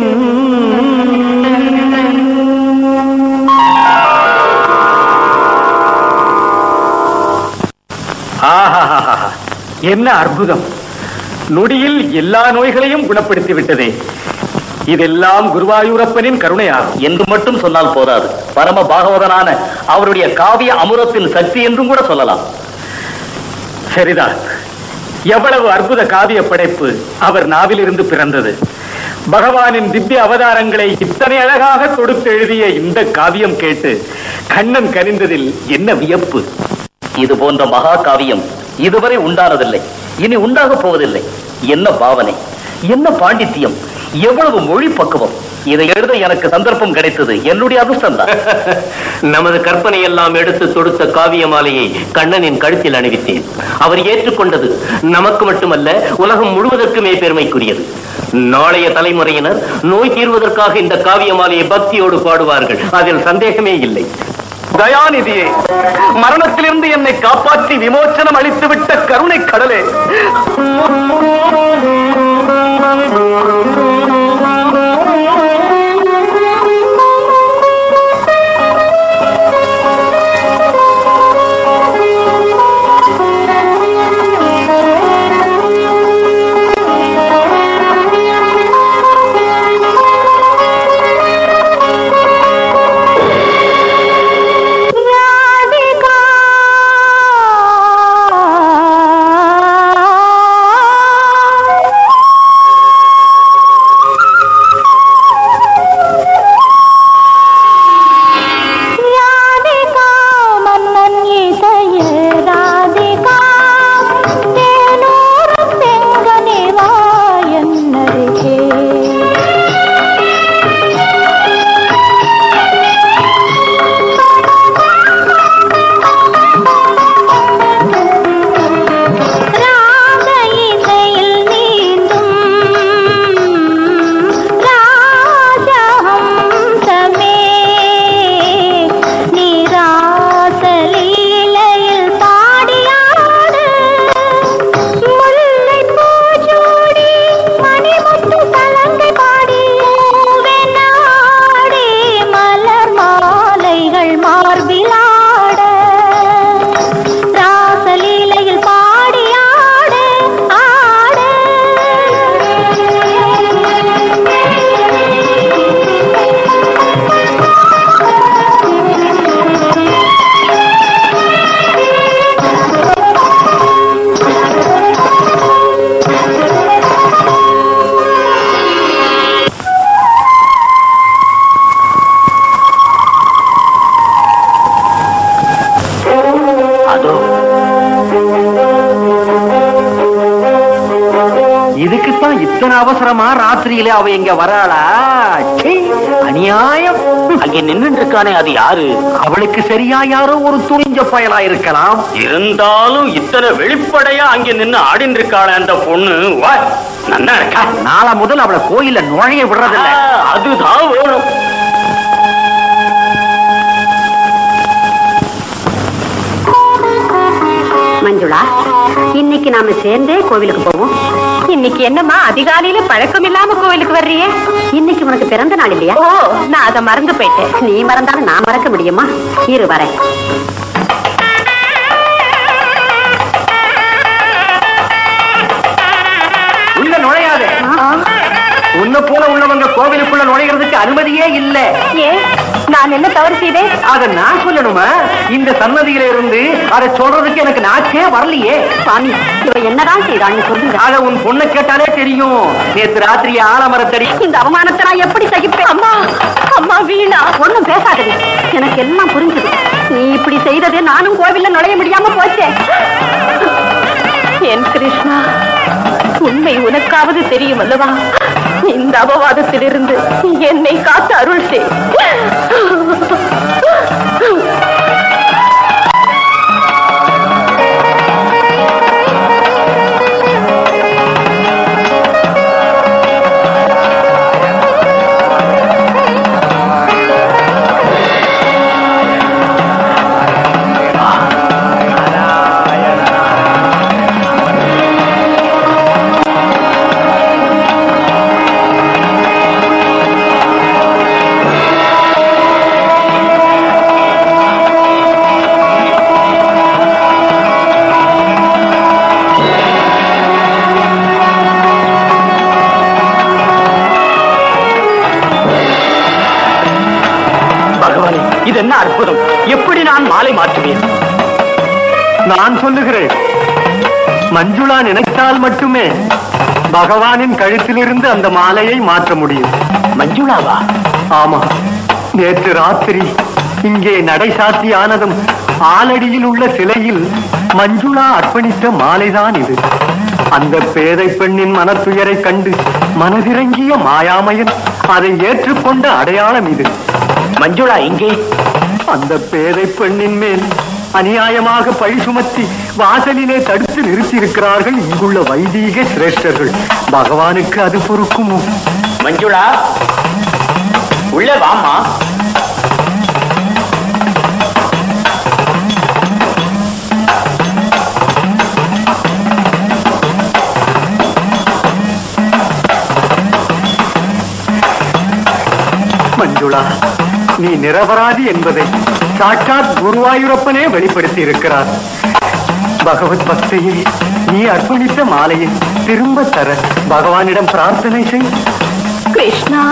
என்ன அற்புதம்! நொடியில் எல்லா நோய்களையும் குணப்படுத்தி விட்டதே. இதெல்லாம் குருவாயூரப்பனின் கருணையாகும் என்று மட்டும் சொன்னால் போதாது. பரம பாகவதனான அவருடைய காவிய அமுதத்தின் சக்தி என்றும் கூட சொல்லலாம். சரிதான். எவ்வளவு அற்புத காவிய படைப்பு அவர் நாவிலிருந்து பிறந்தது! பகவானின் திவ்ய அவதாரங்களை இத்தனை அழகாக தொடுத்து எழுதிய இந்த காவியம் கேட்டு கண்ணன் கனிந்ததில் என்ன வியப்பு! இது போன்ற மகா காவியம் இதுவரை உண்டானதில்லை, இனி உண்டாக போவதில்லை. என்ன பாவனை, என்ன பாண்டித்யம், எவ்வளவு மொழி பக்குவம்! இதை எழுத எனக்கு சந்தர்ப்பம் கிடைத்தது என்னுடைய அதிர்ஷ்டம் தான். நமது கற்பனை எல்லாம் எடுத்து தொடுத்த காவிய மாலையை கண்ணனின் கழுத்தில் அணிவித்தேன். அவர் ஏற்றுக்கொண்டது நமக்கு மட்டுமல்ல, உலகம் முழுவதற்குமே பெருமைக்குரியது. நாளைய தலைமுறையினர் நோய் தீர்வதற்காக இந்த காவிய மாலையை பக்தியோடு பாடுவார்கள், அதில் சந்தேகமே இல்லை. தயாநிதியே, மரணத்திலிருந்து என்னை காப்பாற்றி விமோச்சனம் அளித்துவிட்ட கருணை கடலே, இத்தனை அவசரமா ராத்திரியில அவ இங்க வராளா? அநியாயம். அங்கே நின்று இருக்கானே, அது யாரு? அவளுக்கு சரியா யாரோ ஒரு துணிஞ்ச பயலா இருக்கலாம். இருந்தாலும் இத்தனை வெளிப்படையா அங்கே நின்று ஆடின்னு இருக்காளே அந்த பொண்ணு, நல்லா இருக்கா? நாளை முதல் அவளை கோயில நுழைய விடுறதில்ல. அதுதான் வேணும். மஞ்சுளா, இன்னைக்கு நாம சேர்ந்தே கோவிலுக்கு போவோம். இன்னைக்கு என்னம்மா அதிகாலையில பழக்கம் இல்லாம கோவிலுக்கு வர்றியே? இன்னைக்கு உனக்கு பிறந்த நாள் இல்லையா? ஓ, நான் அதை மறந்து போயிட்டேன். நீ மறந்தாலும் நான் மறக்க முடியுமா? இரு வரேன். உள்ள நுழையாதே. உன்ன போல உள்ளவங்க கோவிலுக்குள்ள நுழைகிறதுக்கு அனுமதியே இல்ல. ஏன், நான் என்ன தவறு செய்தேன்? அத நான் சொல்லணுமா? இந்த சன்னதியில இருந்து அதை சொல்றதுக்கு எனக்கு நாக்கே வரலையே. சுவாமி, இவ என்னதான் செய்தான்னு சொல்லுங்க. அத உன் பொண்ணை கேட்டாலே தெரியும். நேற்று ராத்திரி ஆலமரத்தடி. இந்த அவமானத்தை நான் எப்படி சகிப்பேன்? அம்மா, அம்மா வீணா. ஒண்ணும் பேசாதே, எனக்கு எல்லாம் புரிஞ்சுது. நீ இப்படி செய்தது நானும் கோவில்ல நுழைய முடியாம போச்சேன். என் கிருஷ்ணா, உண்மை உனக்காவது தெரியும் அல்லவா? இந்த அபவாதத்திலிருந்து என்னை காத்து அருள் செய். இது என்ன அற்புதம்! எப்படி நான் மாலை மாற்றுவேன்? நான் சொல்லுகிறேன், மஞ்சுளா நினைத்தால் மட்டுமே பகவானின் கழுத்திலிருந்து அந்த மாலையை மாற்ற முடியும். மஞ்சுளாவா? ஆமா, நேற்று ராத்திரி இங்கே நடை சாத்தியானதும் ஆலடியில் உள்ள சிலையில் மஞ்சுளா அர்ப்பணித்த மாலைதான் இது. அந்த பேதை பெண்ணின் மனத்துயரை கண்டு மனதிறங்கிய மாயாமயன் அதை ஏற்றுக்கொண்ட அடையாளம் இது. மஞ்சுளா இங்கே? அந்த பேதை பெண்ணின் மேல் அநியாயமாக பழி சுமத்தி வாசலிலே தடுத்து நிறுத்தி இருக்கிறார்கள் இங்குள்ள வைதீக சிரேஷ்டர்கள். பகவானுக்கு அது பொறுக்குமோ? மஞ்சுளா, உள்ள வாமா. மஞ்சுளா, நீ நிரபராதி என்பதை சாட்சாத் குருவாயூரப்பனே வெளிப்படுத்தி இருக்கிறார். பகவத் பக்தியை நீ அர்ப்பணித்த மாலையை திரும்ப தர பகவானிடம் பிரார்த்தனை செய். கிருஷ்ணா,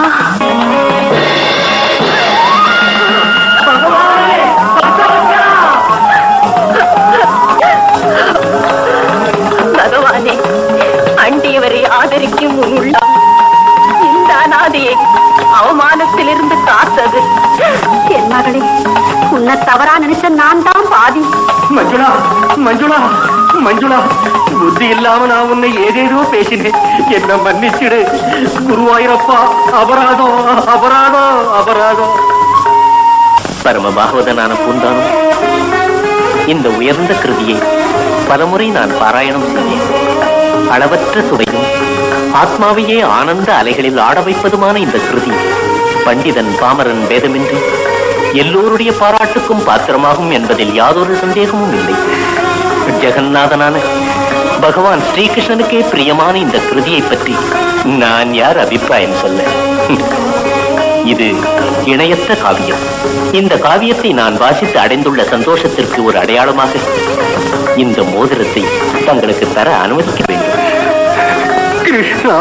பகவானே, அண்டியவரை ஆதரிக்கும் உன் உள்ளம் இந்த அநாதையை அவமானத்திலிருந்து காத்தது. என் மகளே, உன்னை தவறா நினைச்ச நான் தான் பாதி. மஞ்சுளா, மஞ்சுளா, மஞ்சுளா, புத்தி இல்லாம நான் உன்னை ஏதேதோ பேசினேன். என்ன மன்னிச்சிடு. குருவாயூரப்பா, அபராதம், அபராதம், அபராதம். பரம பாகவதனான பூந்தானும் இந்த உயர்ந்த கிருதியை பலமுறை நான் பாராயணம் செய்தேன். அளவற்ற சுவையும் ஆத்மாவையே ஆனந்த அலைகளில் ஆட வைப்பதுமான இந்த கிருதி பண்டிதன் பாமரன் பேதமின்றி எல்லோருடைய பாராட்டுக்கும் பாத்திரமாகும் என்பதில் யாதொரு சந்தேகமும் இல்லை. ஜெகநாதனான பகவான் ஸ்ரீகிருஷ்ணனுக்கே பிரியமான இந்த கிருதியை பற்றி நான் யார் அபிப்பிராயம் சொல்ல? இது இணையற்ற காவியம். இந்த காவியத்தை நான் வாசித்து அடைந்துள்ள சந்தோஷத்திற்கு ஒரு அடையாளமாக இந்த மோதிரத்தை தங்களுக்கு தர அனுமதிக்க வேண்டும். கிருஷ்ணா,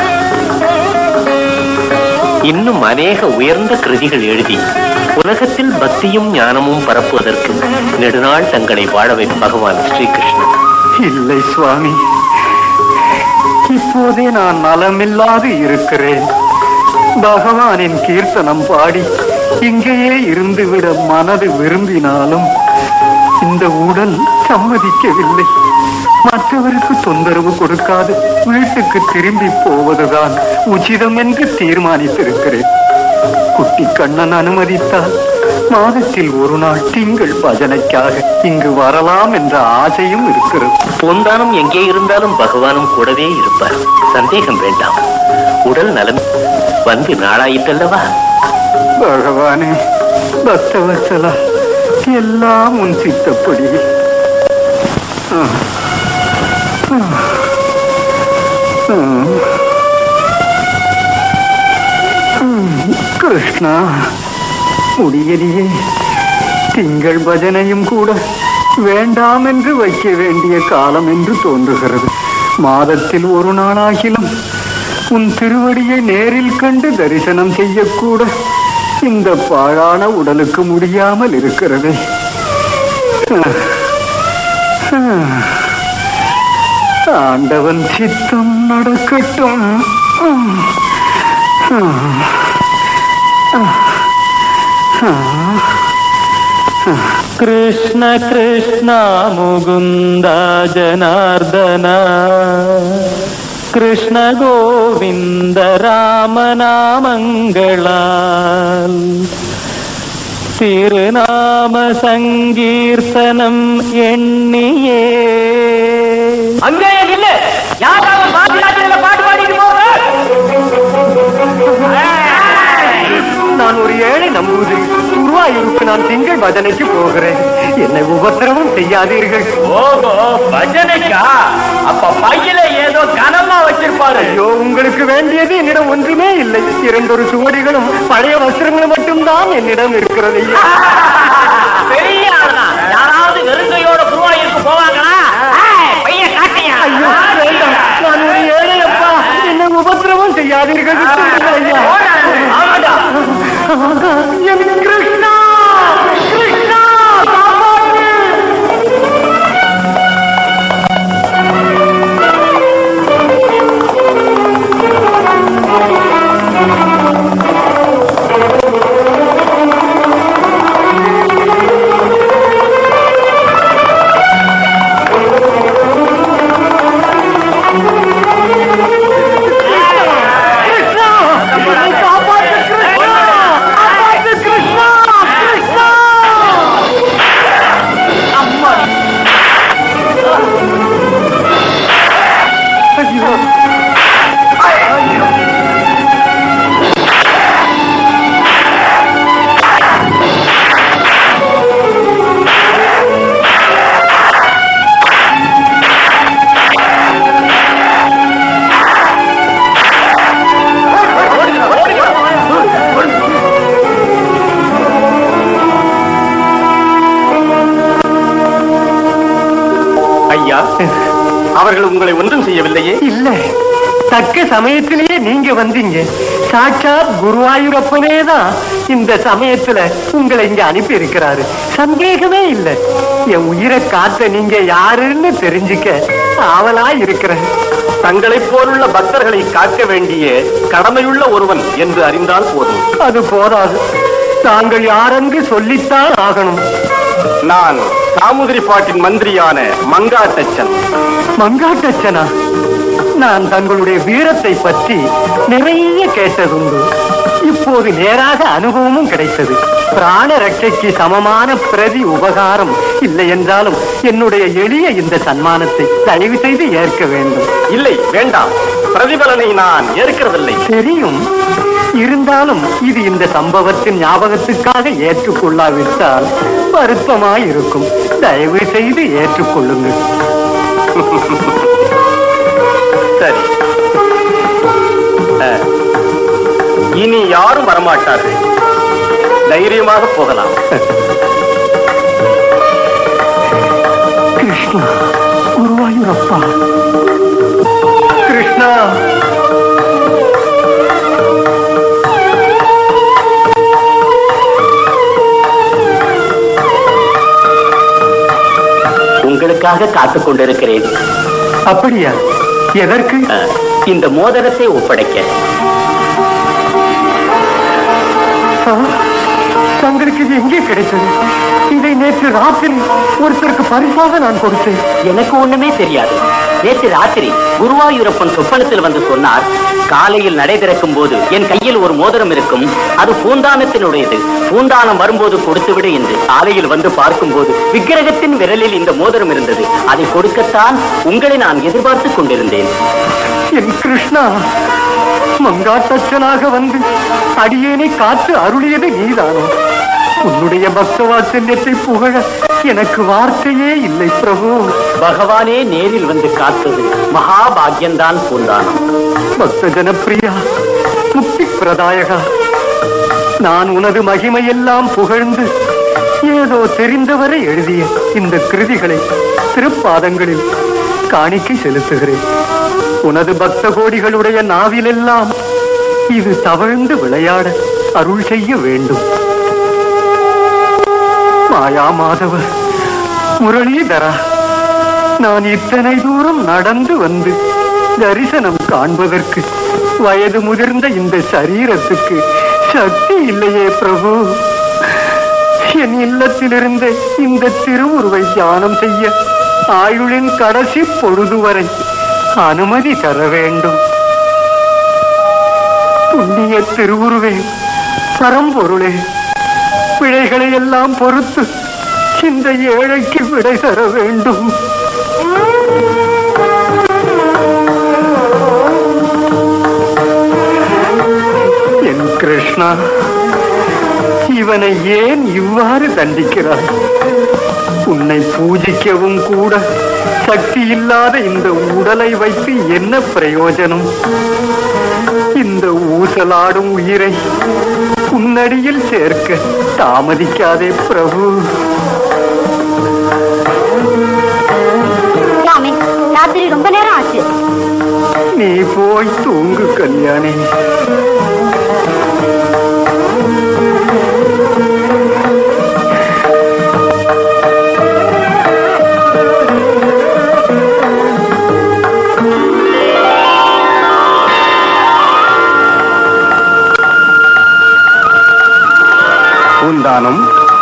இன்னும் அநேக உயர்ந்த கிருதிகள் எழுதி உலகத்தில் பக்தியும் ஞானமும் பரப்புவதற்கு நெடுநாள் தங்களை வாழவை பகவான் ஸ்ரீகிருஷ்ணன். இல்லை சுவாமி, இப்போதே நான் நலமில்லாது இருக்கிறேன். பகவானின் கீர்த்தனம் பாடி இங்கேயே இருந்துவிட மனது விரும்பினாலும் இந்த உடல் சம்மதிக்கவில்லை. மற்றவருக்கு தொந்தரவு கொடுக்காது வீட்டுக்கு திரும்பி போவதுதான் உச்சிதம் என்று தீர்மானித்திருக்கிறேன். குட்டி கண்ணன் அனுமதித்தால் மாதத்தில் ஒரு நாள் திங்கள் பஜனைக்காக இங்கு வரலாம் என்ற ஆசையும் இருக்கிறது. பொந்தானும் எங்கே இருந்தாலும் பகவானும் கூடவே இருப்பார், சந்தேகம் வேண்டாம். உடல் நலம் வந்து நாளாயிட்டல்லவா? பகவானே, பக்தவத்சலா, எல்லாம் உன் சித்தப்படி. கிருஷ்ணா, முடியலையே. திங்கள் பஜனையும் கூட வேண்டாம் என்று வைக்க வேண்டிய காலம் என்று தோன்றுகிறது. மாதத்தில் ஒரு நாளாகிலும் உன் திருவடியை நேரில் கண்டு தரிசனம் செய்யக்கூட இந்த பாழான உடலுக்கு முடியாமல் இருக்கிறது. ஆண்டவன் சித்தம் நடக்கட்டும். कृष्ण कृष्ण मुकुन्द जनार्दन कृष्ण गोविंद रामनामङ्गलाल திருநாம சங்கீர்த்தனம் எண்ணியே. அங்கே இல்ல யாராவது பாட்டு பாடிட்டு போக. நான் ஒரு ஏழை நம்பூதிரி. குருவாயூருக்கு நான் திங்கள் பஜனைக்கு போகிறேன். என்னை உபத்திரவம் செய்யாதீர்கள். ஓஹோ, பஜனைக்கா? அப்ப பையில ஏதோ கனமா வச்சிருப்பாரு. ஐயோ, உங்களுக்கு வேண்டியது என்னிடம் ஒன்றுமே இல்லை. 2 சுவடிகளும் பழைய வஸ்திரங்களும் மட்டும்தான் என்னிடம் இருக்கிறது. பெரிய ஆளுனா யாராவது வெறுங்கையோட குருவாயூருக்கு போவாங்களா? பைய காட்டியா? ஐயோ வேண்டாம், நான் ஒரு ஏழை அப்பா. என்னை உபத்திரவம் செய்யாதீர்கள். என் கிருஷ்ணா, கிருஷ்ணா காப்பாற்று. அவர்கள் உங்களை ஒன்றும் செய்யவில்லையே? இல்லை, தக்க சமயத்திலேயே நீங்க வந்தீங்க. சாட்சாத் குருவாயூரப்பனே தான் இந்த சமயத்துல உங்களை இங்க அனுப்பி இருக்கிறாரு. சந்தேகமே இல்லை. என் உயிரை காத்த நீங்க யாருன்னு தெரிஞ்சுக்க ஆவலா இருக்கிறேன். தங்களைப் போலுள்ள பக்தர்களை காக்க வேண்டிய கடமையுள்ள ஒருவன் என்று அறிந்தால் போதும். அது போதாது, தாங்கள் யாரென்று சொல்லித்தான் ஆகணும். நான் சாமுதிரி பாட்டின் மந்திரியான மங்காட்டச்சன். மங்காட்டச்சனா? நான் தங்களுடைய வீரத்தை பற்றி நிறைய கேட்டதுண்டு. இப்போது நேராக அனுபவமும் கிடைத்தது. பிராண ரட்சைக்கு சமமான பிரதி உபகாரம் இல்லை என்றாலும் என்னுடைய எளிய இந்த சன்மானத்தை தயவு செய்து ஏற்க வேண்டும். இல்லை, வேண்டாம். பிரதிபலனை நான் ஏற்கிறதில்லை. தெரியும். இருந்தாலும் இது இந்த சம்பவத்தின் ஞாபகத்துக்காக ஏற்றுக்கொள்ளாவிட்டால் வருத்தமாயிருக்கும். தயவு செய்து ஏற்றுக்கொள்ளுங்கள். சரி, இனி யாரும் வரமாட்டார்கள். தைரியமாக போகலாம். கிருஷ்ணா, குருவாயூரப்பா, கிருஷ்ணா. உங்களுக்காக காத்துக் கொண்டிருக்கிறேன். அப்படியா? எதற்கு? இந்த மோதிரத்தை ஒப்படைக்க. தங்களுக்கு இது எங்கே கிடைத்தது? இதை நேற்று ராத்திரி ஒருத்தருக்கு பரிசாக நான் கொடுத்தேன். எனக்கு ஒண்ணுமே தெரியாது. நேற்று ராத்திரி குருவாயூரப்பன் சொப்பனத்தில் வந்து சொன்னார், காலையில் நடை திறக்கும் போது என் கையில் ஒரு மோதிரம் இருக்கும், அது பூந்தானத்தினுடையது, பூந்தானம் வரும்போது கொடுத்துவிடு என்று. காலையில் வந்து பார்க்கும் போது விக்கிரகத்தின் விரலில் இந்த மோதிரம் இருந்தது. அதை கொடுக்கத்தான் உங்களை நான் எதிர்பார்த்துக் கொண்டிருந்தேன். என் கிருஷ்ணா, மங்காட்டச்சனாக வந்து அடியேனை காத்து அருளியது நீதானோ? உன்னுடைய பக்த வாத்சல்யத்தை புகழ எனக்கு வார்த்தையே இல்லை பிரபு. பகவானே நேரில் வந்து காத்தது மகாபாகியம்தான் பூந்தானம். பக்த ஜனப்பிரியா, முக்தி பிரதாயகா, நான் உனது மகிமையெல்லாம் புகழ்ந்து ஏதோ தெரிந்தவரை எழுதிய இந்த கிருதிகளை திருப்பாதங்களில் காணிக்கை செலுத்துகிறேன். உனது பக்த கோடிகளுடைய நாவிலெல்லாம் இது தவழ்ந்து விளையாட அருள் செய்ய வேண்டும். மாயா மாதவ முரளிதரா, நான் இத்தனை தூரம் நடந்து வந்து தரிசனம் காண்பதற்கு வயது முதிர்ந்த இந்த சரீரத்துக்கு சக்தி இல்லையே பிரபு. என் இல்லத்திலிருந்து இந்த திருவுருவை தியானம் செய்ய ஆயுளின் கடைசி பொழுது வரை அனுமதி தர வேண்டும். புண்ணிய திருவுருவே, பரம்பொருளே, பிழைகளை எல்லாம் பொறுத்து இந்த ஏழைக்கு விடை தர வேண்டும். என் கிருஷ்ணா, இவனை ஏன் இவ்வாறு தண்டிக்கிறாய்? உன்னை பூஜிக்கவும் கூட சக்தி இல்லாத இந்த உடலை வைத்து என்ன பிரயோஜனம்? இந்த ஊசலாடும் உயிரை உன்னடியில் சேர்க்க தாமதிக்காதே பிரபு. ராத்திரி ரொம்ப நேரம் ஆச்சு. நீ போய் தூங்கு கல்யாணி. பூந்தானம்,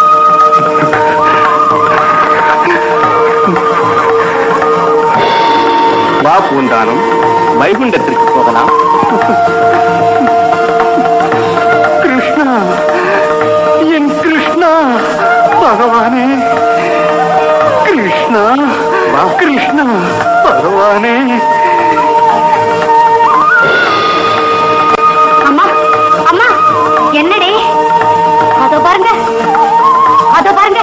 வா பூந்தானம், வைகுண்டத்திற்கு போகலாம். கிருஷ்ணா, என் கிருஷ்ணா, பகவானே, கிருஷ்ணா, வா கிருஷ்ணா, பகவானே. அம்மா, அம்மா, என்னடி? அதோ பாருங்க, அதோ பாருங்க.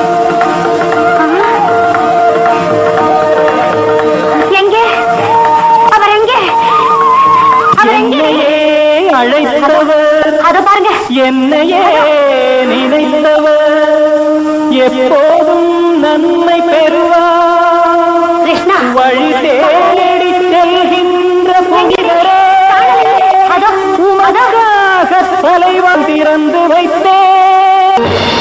எங்கே அவர்? எங்கே அவர்? எங்கே அழைத்தவர்? அதோ பாருங்க. என்னையே நினைத்தவர் எப்போதும் நன்மை பெறுவார். கிருஷ்ணா, வழி தேடி செல்கின்ற புனிதரே, அதோ உமக்காக தலைவன் திறந்து வைத்தேன்.